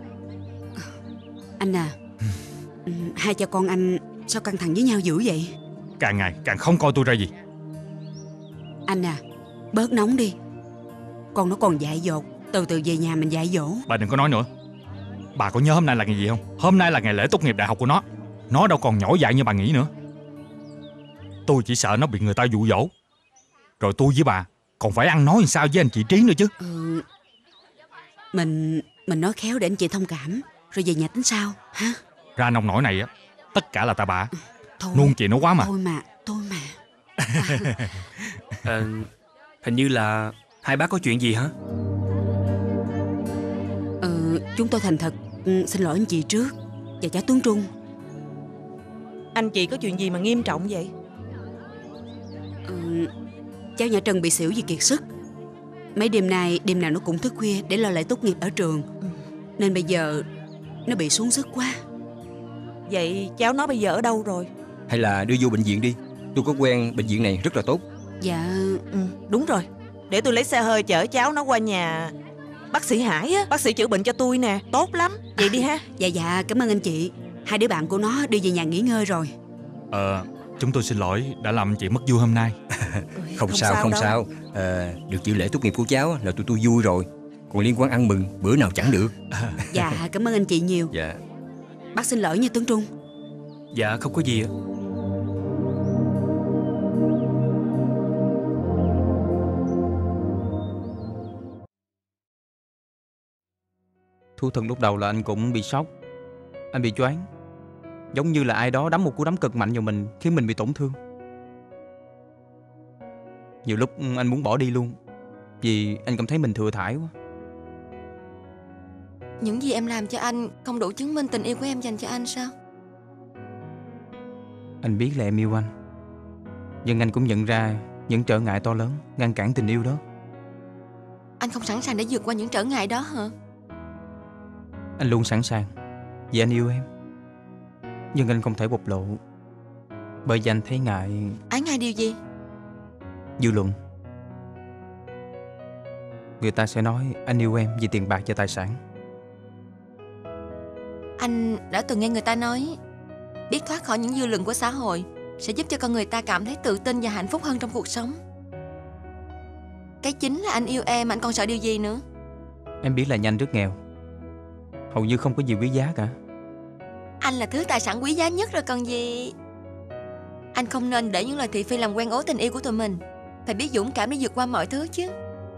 Anh à, hai cha con anh sao căng thẳng với nhau dữ vậy? Càng ngày càng không coi tôi ra gì. Anh à, bớt nóng đi. Con nó còn dại dột, từ từ về nhà mình dạy dỗ. Bà đừng có nói nữa. Bà có nhớ hôm nay là ngày gì không? Hôm nay là ngày lễ tốt nghiệp đại học của nó. Nó đâu còn nhỏ dại như bà nghĩ nữa. Tôi chỉ sợ nó bị người ta dụ dỗ, rồi tôi với bà còn phải ăn nói sao với anh chị Trí nữa chứ. Mình nói khéo để anh chị thông cảm, rồi về nhà tính sao ha? Ra nông nổi này á, tất cả là tại bà. Thôi, nuông chị nó quá mà. Thôi mà Hình như là hai bác có chuyện gì hả? Chúng tôi thành thật xin lỗi anh chị trước và cháu Tuấn Trung. Anh chị có chuyện gì mà nghiêm trọng vậy? Cháu Nhã Trân bị xỉu vì kiệt sức. Mấy đêm nay đêm nào nó cũng thức khuya để lo lại tốt nghiệp ở trường, nên bây giờ nó bị xuống sức quá. Vậy cháu nó bây giờ ở đâu rồi? Hay là đưa vô bệnh viện đi. Tôi có quen bệnh viện này rất là tốt. Dạ đúng rồi. Để tôi lấy xe hơi chở cháu nó qua nhà bác sĩ Hải á. Bác sĩ chữa bệnh cho tôi nè, tốt lắm. Vậy đi ha. Dạ cảm ơn anh chị. Hai đứa bạn của nó đi về nhà nghỉ ngơi rồi. Chúng tôi xin lỗi đã làm chị mất vui hôm nay. Không sao. Được dự lễ tốt nghiệp của cháu là tụi tôi vui rồi. Còn liên quan ăn mừng bữa nào chẳng được. Dạ cảm ơn anh chị nhiều. Dạ. Bác xin lỗi nha Tuấn Trung. Dạ không có gì ạ. Thú thật lúc đầu là anh cũng bị sốc. Anh bị choáng, giống như là ai đó đấm một cú đấm cực mạnh vào mình, khiến mình bị tổn thương. Nhiều lúc anh muốn bỏ đi luôn, vì anh cảm thấy mình thừa thãi quá. Những gì em làm cho anh không đủ chứng minh tình yêu của em dành cho anh sao? Anh biết là em yêu anh, nhưng anh cũng nhận ra những trở ngại to lớn ngăn cản tình yêu đó. Anh không sẵn sàng để vượt qua những trở ngại đó hả? Anh luôn sẵn sàng, vì anh yêu em. Nhưng anh không thể bộc lộ, Bởi vì anh thấy ngại Ái ngại điều gì? dư luận. Người ta sẽ nói anh yêu em vì tiền bạc và tài sản. Anh đã từng nghe người ta nói biết thoát khỏi những dư luận của xã hội sẽ giúp cho con người ta cảm thấy tự tin và hạnh phúc hơn trong cuộc sống. Cái chính là anh yêu em, anh còn sợ điều gì nữa? Em biết là nhà anh rất nghèo, hầu như không có gì quý giá cả. Anh là thứ tài sản quý giá nhất rồi còn gì. Anh không nên để những lời thị phi làm quen ố tình yêu của tụi mình. Phải biết dũng cảm để vượt qua mọi thứ chứ.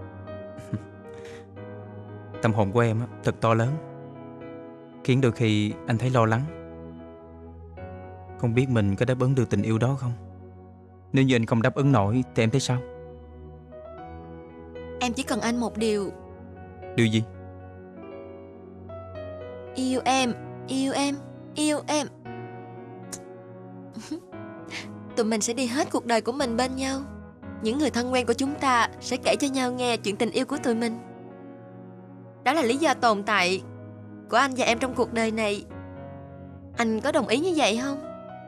Tâm hồn của em thật to lớn, khiến đôi khi anh thấy lo lắng. Không biết mình có đáp ứng được tình yêu đó không? Nếu như anh không đáp ứng nổi thì em thấy sao? Em chỉ cần anh một điều. Điều gì? Yêu em, yêu em, yêu em. Tụi mình sẽ đi hết cuộc đời của mình bên nhau. Những người thân quen của chúng ta sẽ kể cho nhau nghe chuyện tình yêu của tụi mình. Đó là lý do tồn tại của anh và em trong cuộc đời này. Anh có đồng ý như vậy không?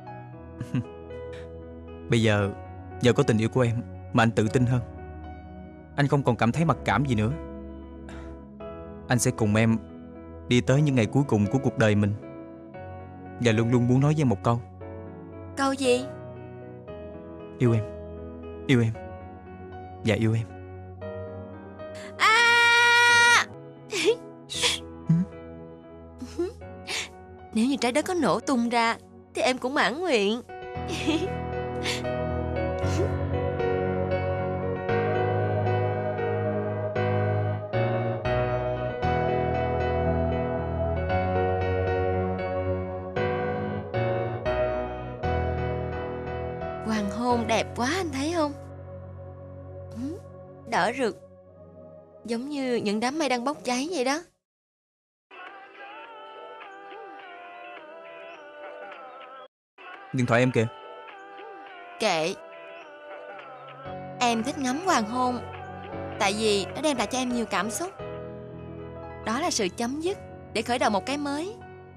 Bây giờ, nhờ có tình yêu của em mà anh tự tin hơn. Anh không còn cảm thấy mặc cảm gì nữa. Anh sẽ cùng em đi tới những ngày cuối cùng của cuộc đời mình. Và luôn luôn muốn nói với em một câu. Câu gì? Yêu em, yêu em và yêu em. Nếu như trái đất có nổ tung ra thì em cũng mãn nguyện. Hoàng hôn đẹp quá anh thấy không? Đỏ rực, giống như những đám mây đang bốc cháy vậy đó. Điện thoại em kìa. Kệ. Em thích ngắm hoàng hôn, tại vì nó đem lại cho em nhiều cảm xúc. Đó là sự chấm dứt để khởi đầu một cái mới.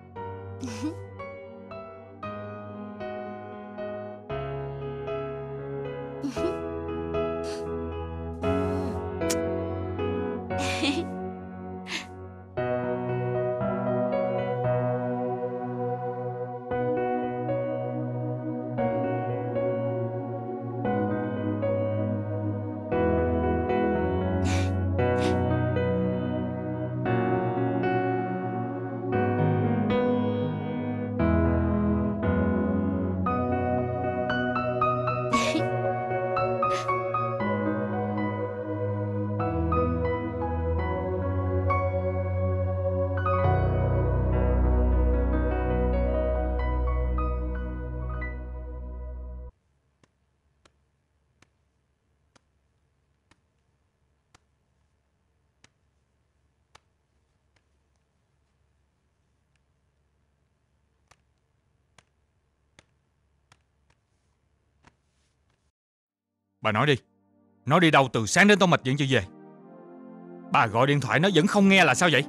Bà nói đi đâu từ sáng đến tối mệt vẫn chưa về. Bà gọi điện thoại nó vẫn không nghe là sao vậy?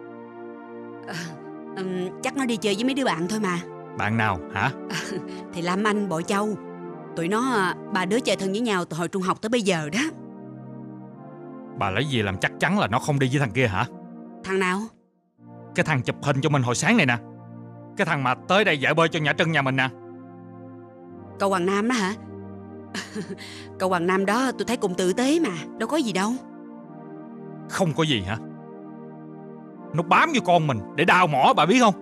Chắc nó đi chơi với mấy đứa bạn thôi mà. Bạn nào hả? Thì Lam Anh, Bội Châu. Tụi nó ba đứa chơi thân với nhau từ hồi trung học tới bây giờ đó. Bà lấy gì làm chắc chắn là nó không đi với thằng kia hả? Thằng nào? Cái thằng chụp hình cho mình hồi sáng này nè. Cái thằng mà tới đây dạy bơi cho Nhã Trân nhà mình nè. Cậu Hoàng Nam đó hả? Cậu Hoàng Nam đó tôi thấy cũng tử tế mà, đâu có gì đâu. Không có gì hả? Nó bám vô con mình để đào mỏ, bà biết không?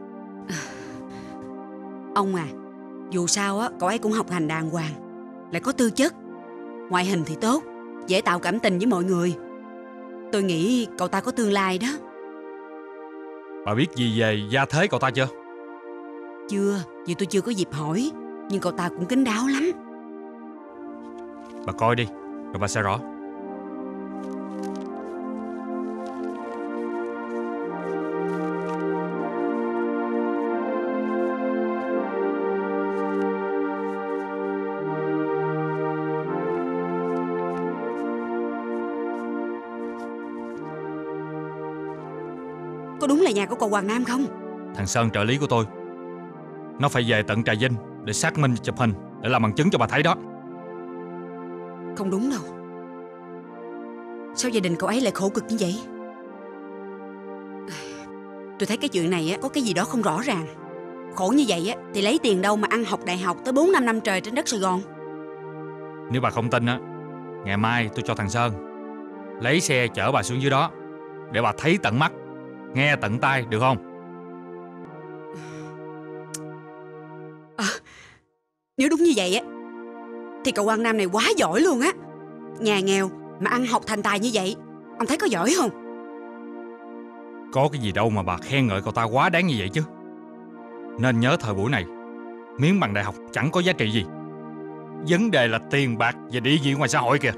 Ông à, dù sao á, cậu ấy cũng học hành đàng hoàng, lại có tư chất, ngoại hình thì tốt, dễ tạo cảm tình với mọi người. Tôi nghĩ cậu ta có tương lai đó. Bà biết gì về gia thế cậu ta chưa? Chưa, vì tôi chưa có dịp hỏi. Nhưng cậu ta cũng kín đáo lắm. Bà coi đi, rồi bà sẽ rõ. Có đúng là nhà của cậu Hoàng Nam không? Thằng Sơn trợ lý của tôi, nó phải về tận Trà Vinh để xác minh chụp hình để làm bằng chứng cho bà thấy đó. Không đúng đâu. Sao gia đình cậu ấy lại khổ cực như vậy? Tôi thấy cái chuyện này có cái gì đó không rõ ràng. Khổ như vậy thì lấy tiền đâu mà ăn học đại học tới 4-5 năm trời trên đất Sài Gòn. Nếu bà không tin á, ngày mai tôi cho thằng Sơn lấy xe chở bà xuống dưới đó để bà thấy tận mắt, nghe tận tai, được không? Nếu đúng như vậy thì cậu Quang Nam này quá giỏi luôn á. Nhà nghèo mà ăn học thành tài như vậy, ông thấy có giỏi không? Có cái gì đâu mà bà khen ngợi cậu ta quá đáng như vậy chứ. Nên nhớ thời buổi này, miếng bằng đại học chẳng có giá trị gì. Vấn đề là tiền bạc và địa vị ngoài xã hội kìa.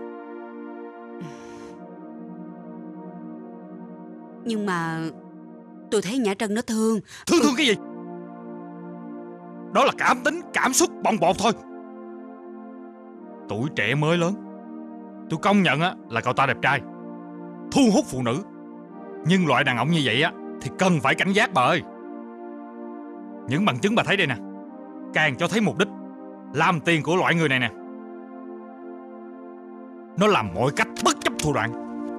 Nhưng mà tôi thấy Nhã Trân nó thương. Thương cái gì? Đó là cảm tính, cảm xúc bồng bột thôi. Tuổi trẻ mới lớn, tôi công nhận là cậu ta đẹp trai, thu hút phụ nữ. Nhưng loại đàn ông như vậy thì cần phải cảnh giác bà ơi. Những bằng chứng bà thấy đây nè, càng cho thấy mục đích làm tiền của loại người này nè. Nó làm mọi cách bất chấp thủ đoạn.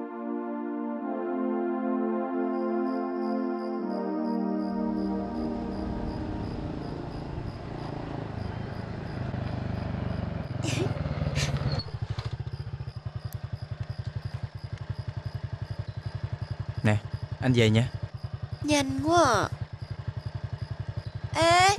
Nè, anh về nha. Nhanh quá à. Ê,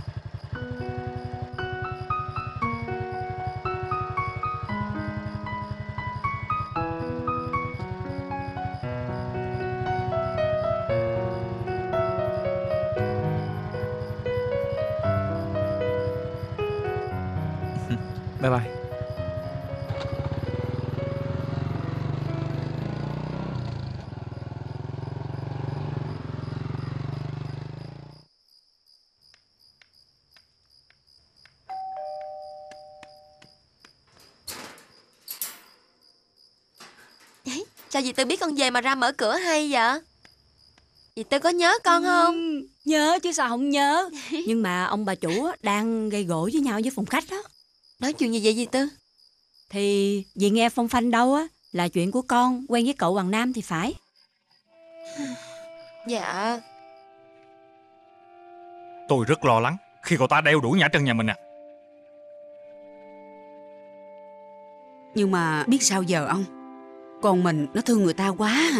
Bye bye. sao dì Tư biết con về mà ra mở cửa hay vậy? Dì Tư có nhớ con không? Nhớ chứ sao không nhớ. Nhưng mà ông bà chủ đang gây gổ với nhau với phòng khách đó. Nói chuyện gì vậy dì Tư? Thì dì nghe phong phanh đâu á là chuyện của con quen với cậu Hoàng Nam thì phải. Dạ. Tôi rất lo lắng khi cậu ta đeo đuổi Nhã Trân nhà mình nè. Nhưng mà biết sao giờ ông? Con mình nó thương người ta quá à.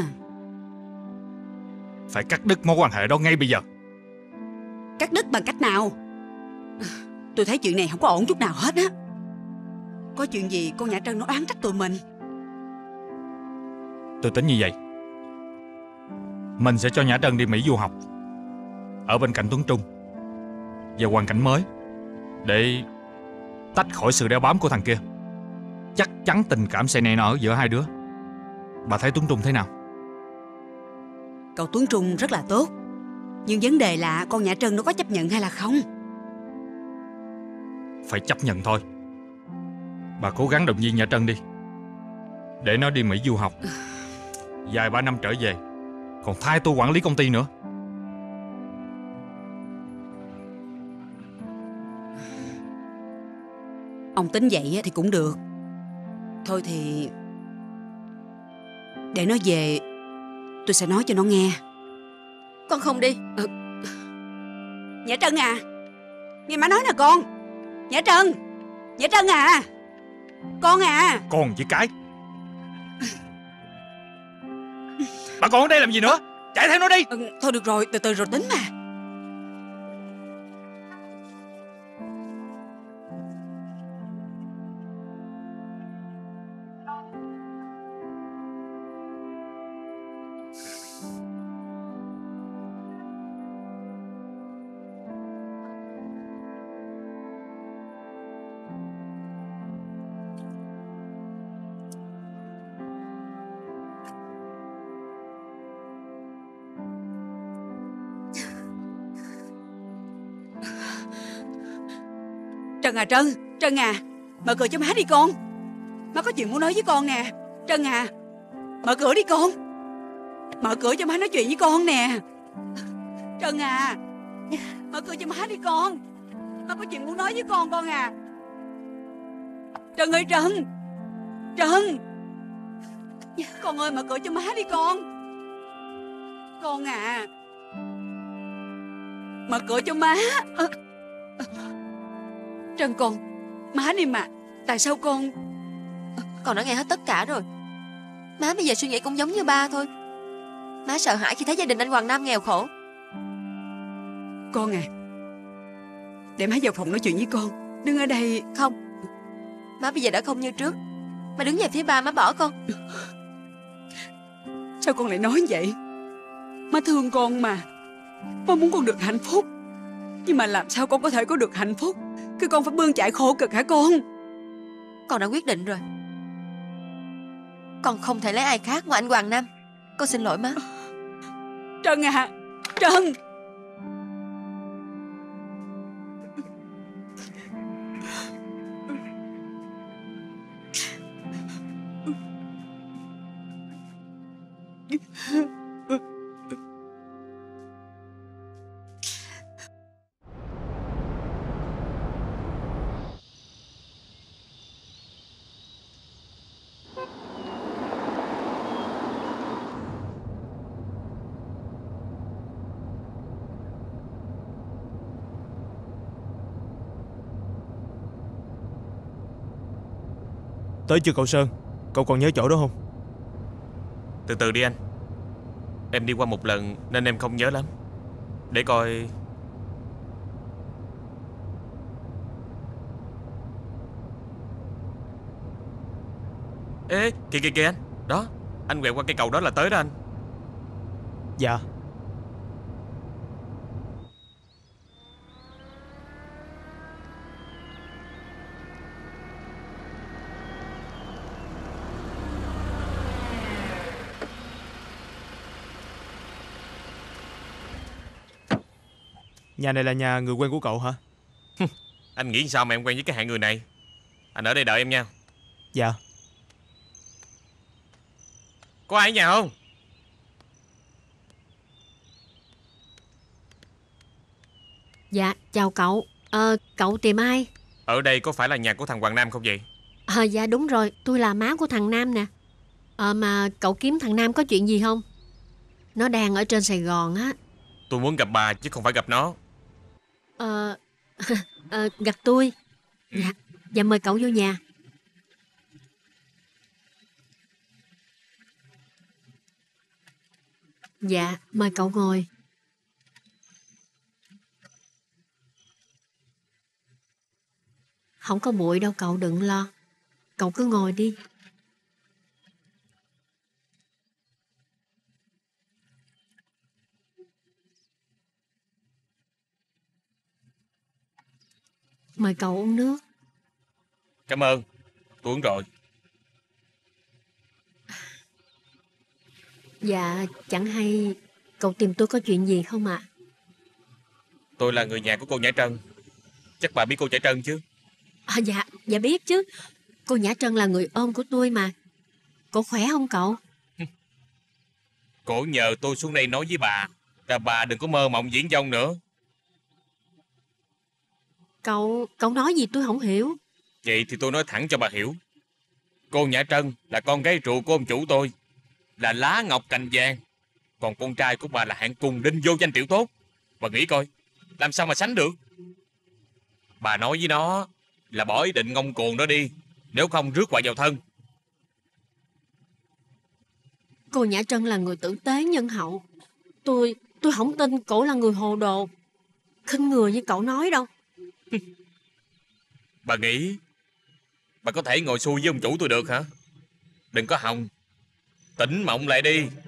Phải cắt đứt mối quan hệ đó ngay bây giờ. Cắt đứt bằng cách nào? Tôi thấy chuyện này không có ổn chút nào hết á. Có chuyện gì con Nhã Trân nó oán trách tụi mình. Tôi tính như vậy. Mình sẽ cho Nhã Trân đi Mỹ du học, ở bên cạnh Tuấn Trung, và hoàn cảnh mới, để tách khỏi sự đeo bám của thằng kia. Chắc chắn tình cảm sẽ nảy nở giữa hai đứa. Bà thấy Tuấn Trung thế nào? Cậu Tuấn Trung rất là tốt. Nhưng vấn đề là con Nhã Trân nó có chấp nhận hay là không? Phải chấp nhận thôi. Bà cố gắng động viên Nhã Trân đi, để nó đi Mỹ du học, vài ba năm trở về, còn thay tôi quản lý công ty nữa. Ông tính vậy thì cũng được. Thôi thì để nó về, tôi sẽ nói cho nó nghe. Con không đi. Nhã Trân à, nghe má nói nè con. Nhã Trân, Nhã Trân à, con à. Con với cái. Bà còn ở đây làm gì nữa? Chạy theo nó đi. Thôi được rồi, từ từ rồi tính mà. Trân à, Trân à, mở cửa cho má đi con. Má có chuyện muốn nói với con nè. Trân à, mở cửa đi con. Mở cửa cho má nói chuyện với con nè. Trân à, mở cửa cho má đi con. Má có chuyện muốn nói với con à. Trân ơi Trân. Trân. Con ơi mở cửa cho má đi con. Con à. Mở cửa cho má. Trân con. Má đi mà. Tại sao con đã nghe hết tất cả rồi. Má bây giờ suy nghĩ cũng giống như ba thôi. Má sợ hãi khi thấy gia đình anh Hoàng Nam nghèo khổ. Con à, để má vào phòng nói chuyện với con. Đứng ở đây. Không. Má bây giờ đã không như trước. Má đứng về phía ba, má bỏ con. Sao con lại nói vậy? Má thương con mà. Má muốn con được hạnh phúc. Nhưng mà làm sao con có thể có được hạnh phúc khi con phải bươn chải khổ cực hả con? Con đã quyết định rồi. Con không thể lấy ai khác ngoài anh Hoàng Nam. Con xin lỗi má. Trân à. Trân. Tới chưa cậu Sơn? Cậu còn nhớ chỗ đó không? Từ từ đi anh. Em đi qua một lần nên em không nhớ lắm. Để coi. Ê, kìa anh. Đó, anh quẹo qua cây cầu đó là tới đó anh. Dạ. Nhà này là nhà người quen của cậu hả? Anh nghĩ sao mà em quen với cái hạng người này? Anh ở đây đợi em nha. Dạ. Có ai ở nhà không? Dạ, chào cậu. Cậu tìm ai? Ở đây có phải là nhà của thằng Hoàng Nam không vậy? Dạ đúng rồi, tôi là má của thằng Nam nè. Mà cậu kiếm thằng Nam có chuyện gì không? Nó đang ở trên Sài Gòn á. Tôi muốn gặp bà chứ không phải gặp nó. Gặp tôi. Dạ mời cậu vô nhà. Dạ, mời cậu ngồi. Không có bụi đâu cậu, đừng lo. Cậu cứ ngồi đi. Mời cậu uống nước. Cảm ơn, tôi uống rồi. Dạ, chẳng hay cậu tìm tôi có chuyện gì không ạ? Tôi là người nhà của cô Nhã Trân. Chắc bà biết cô Nhã Trân chứ? Dạ biết chứ. Cô Nhã Trân là người ôm của tôi mà. Cô khỏe không cậu? Cổ nhờ tôi xuống đây nói với bà là bà đừng có mơ mộng viển vông nữa. Cậu nói gì tôi không hiểu. Vậy thì tôi nói thẳng cho bà hiểu. Cô Nhã Trân là con gái ruột của ông chủ tôi, là lá ngọc cành vàng. Còn con trai của bà là hạng cùng đinh vô danh tiểu tốt. Bà nghĩ coi, làm sao mà sánh được? Bà nói với nó là bỏ ý định ngông cuồng đó đi, nếu không rước họa vào thân. Cô Nhã Trân là người tử tế nhân hậu. Tôi không tin cổ là người hồ đồ, khinh người như cậu nói đâu. Bà nghĩ bà có thể ngồi xuôi với ông chủ tôi được hả? Đừng có hòng. Tỉnh mộng lại đi.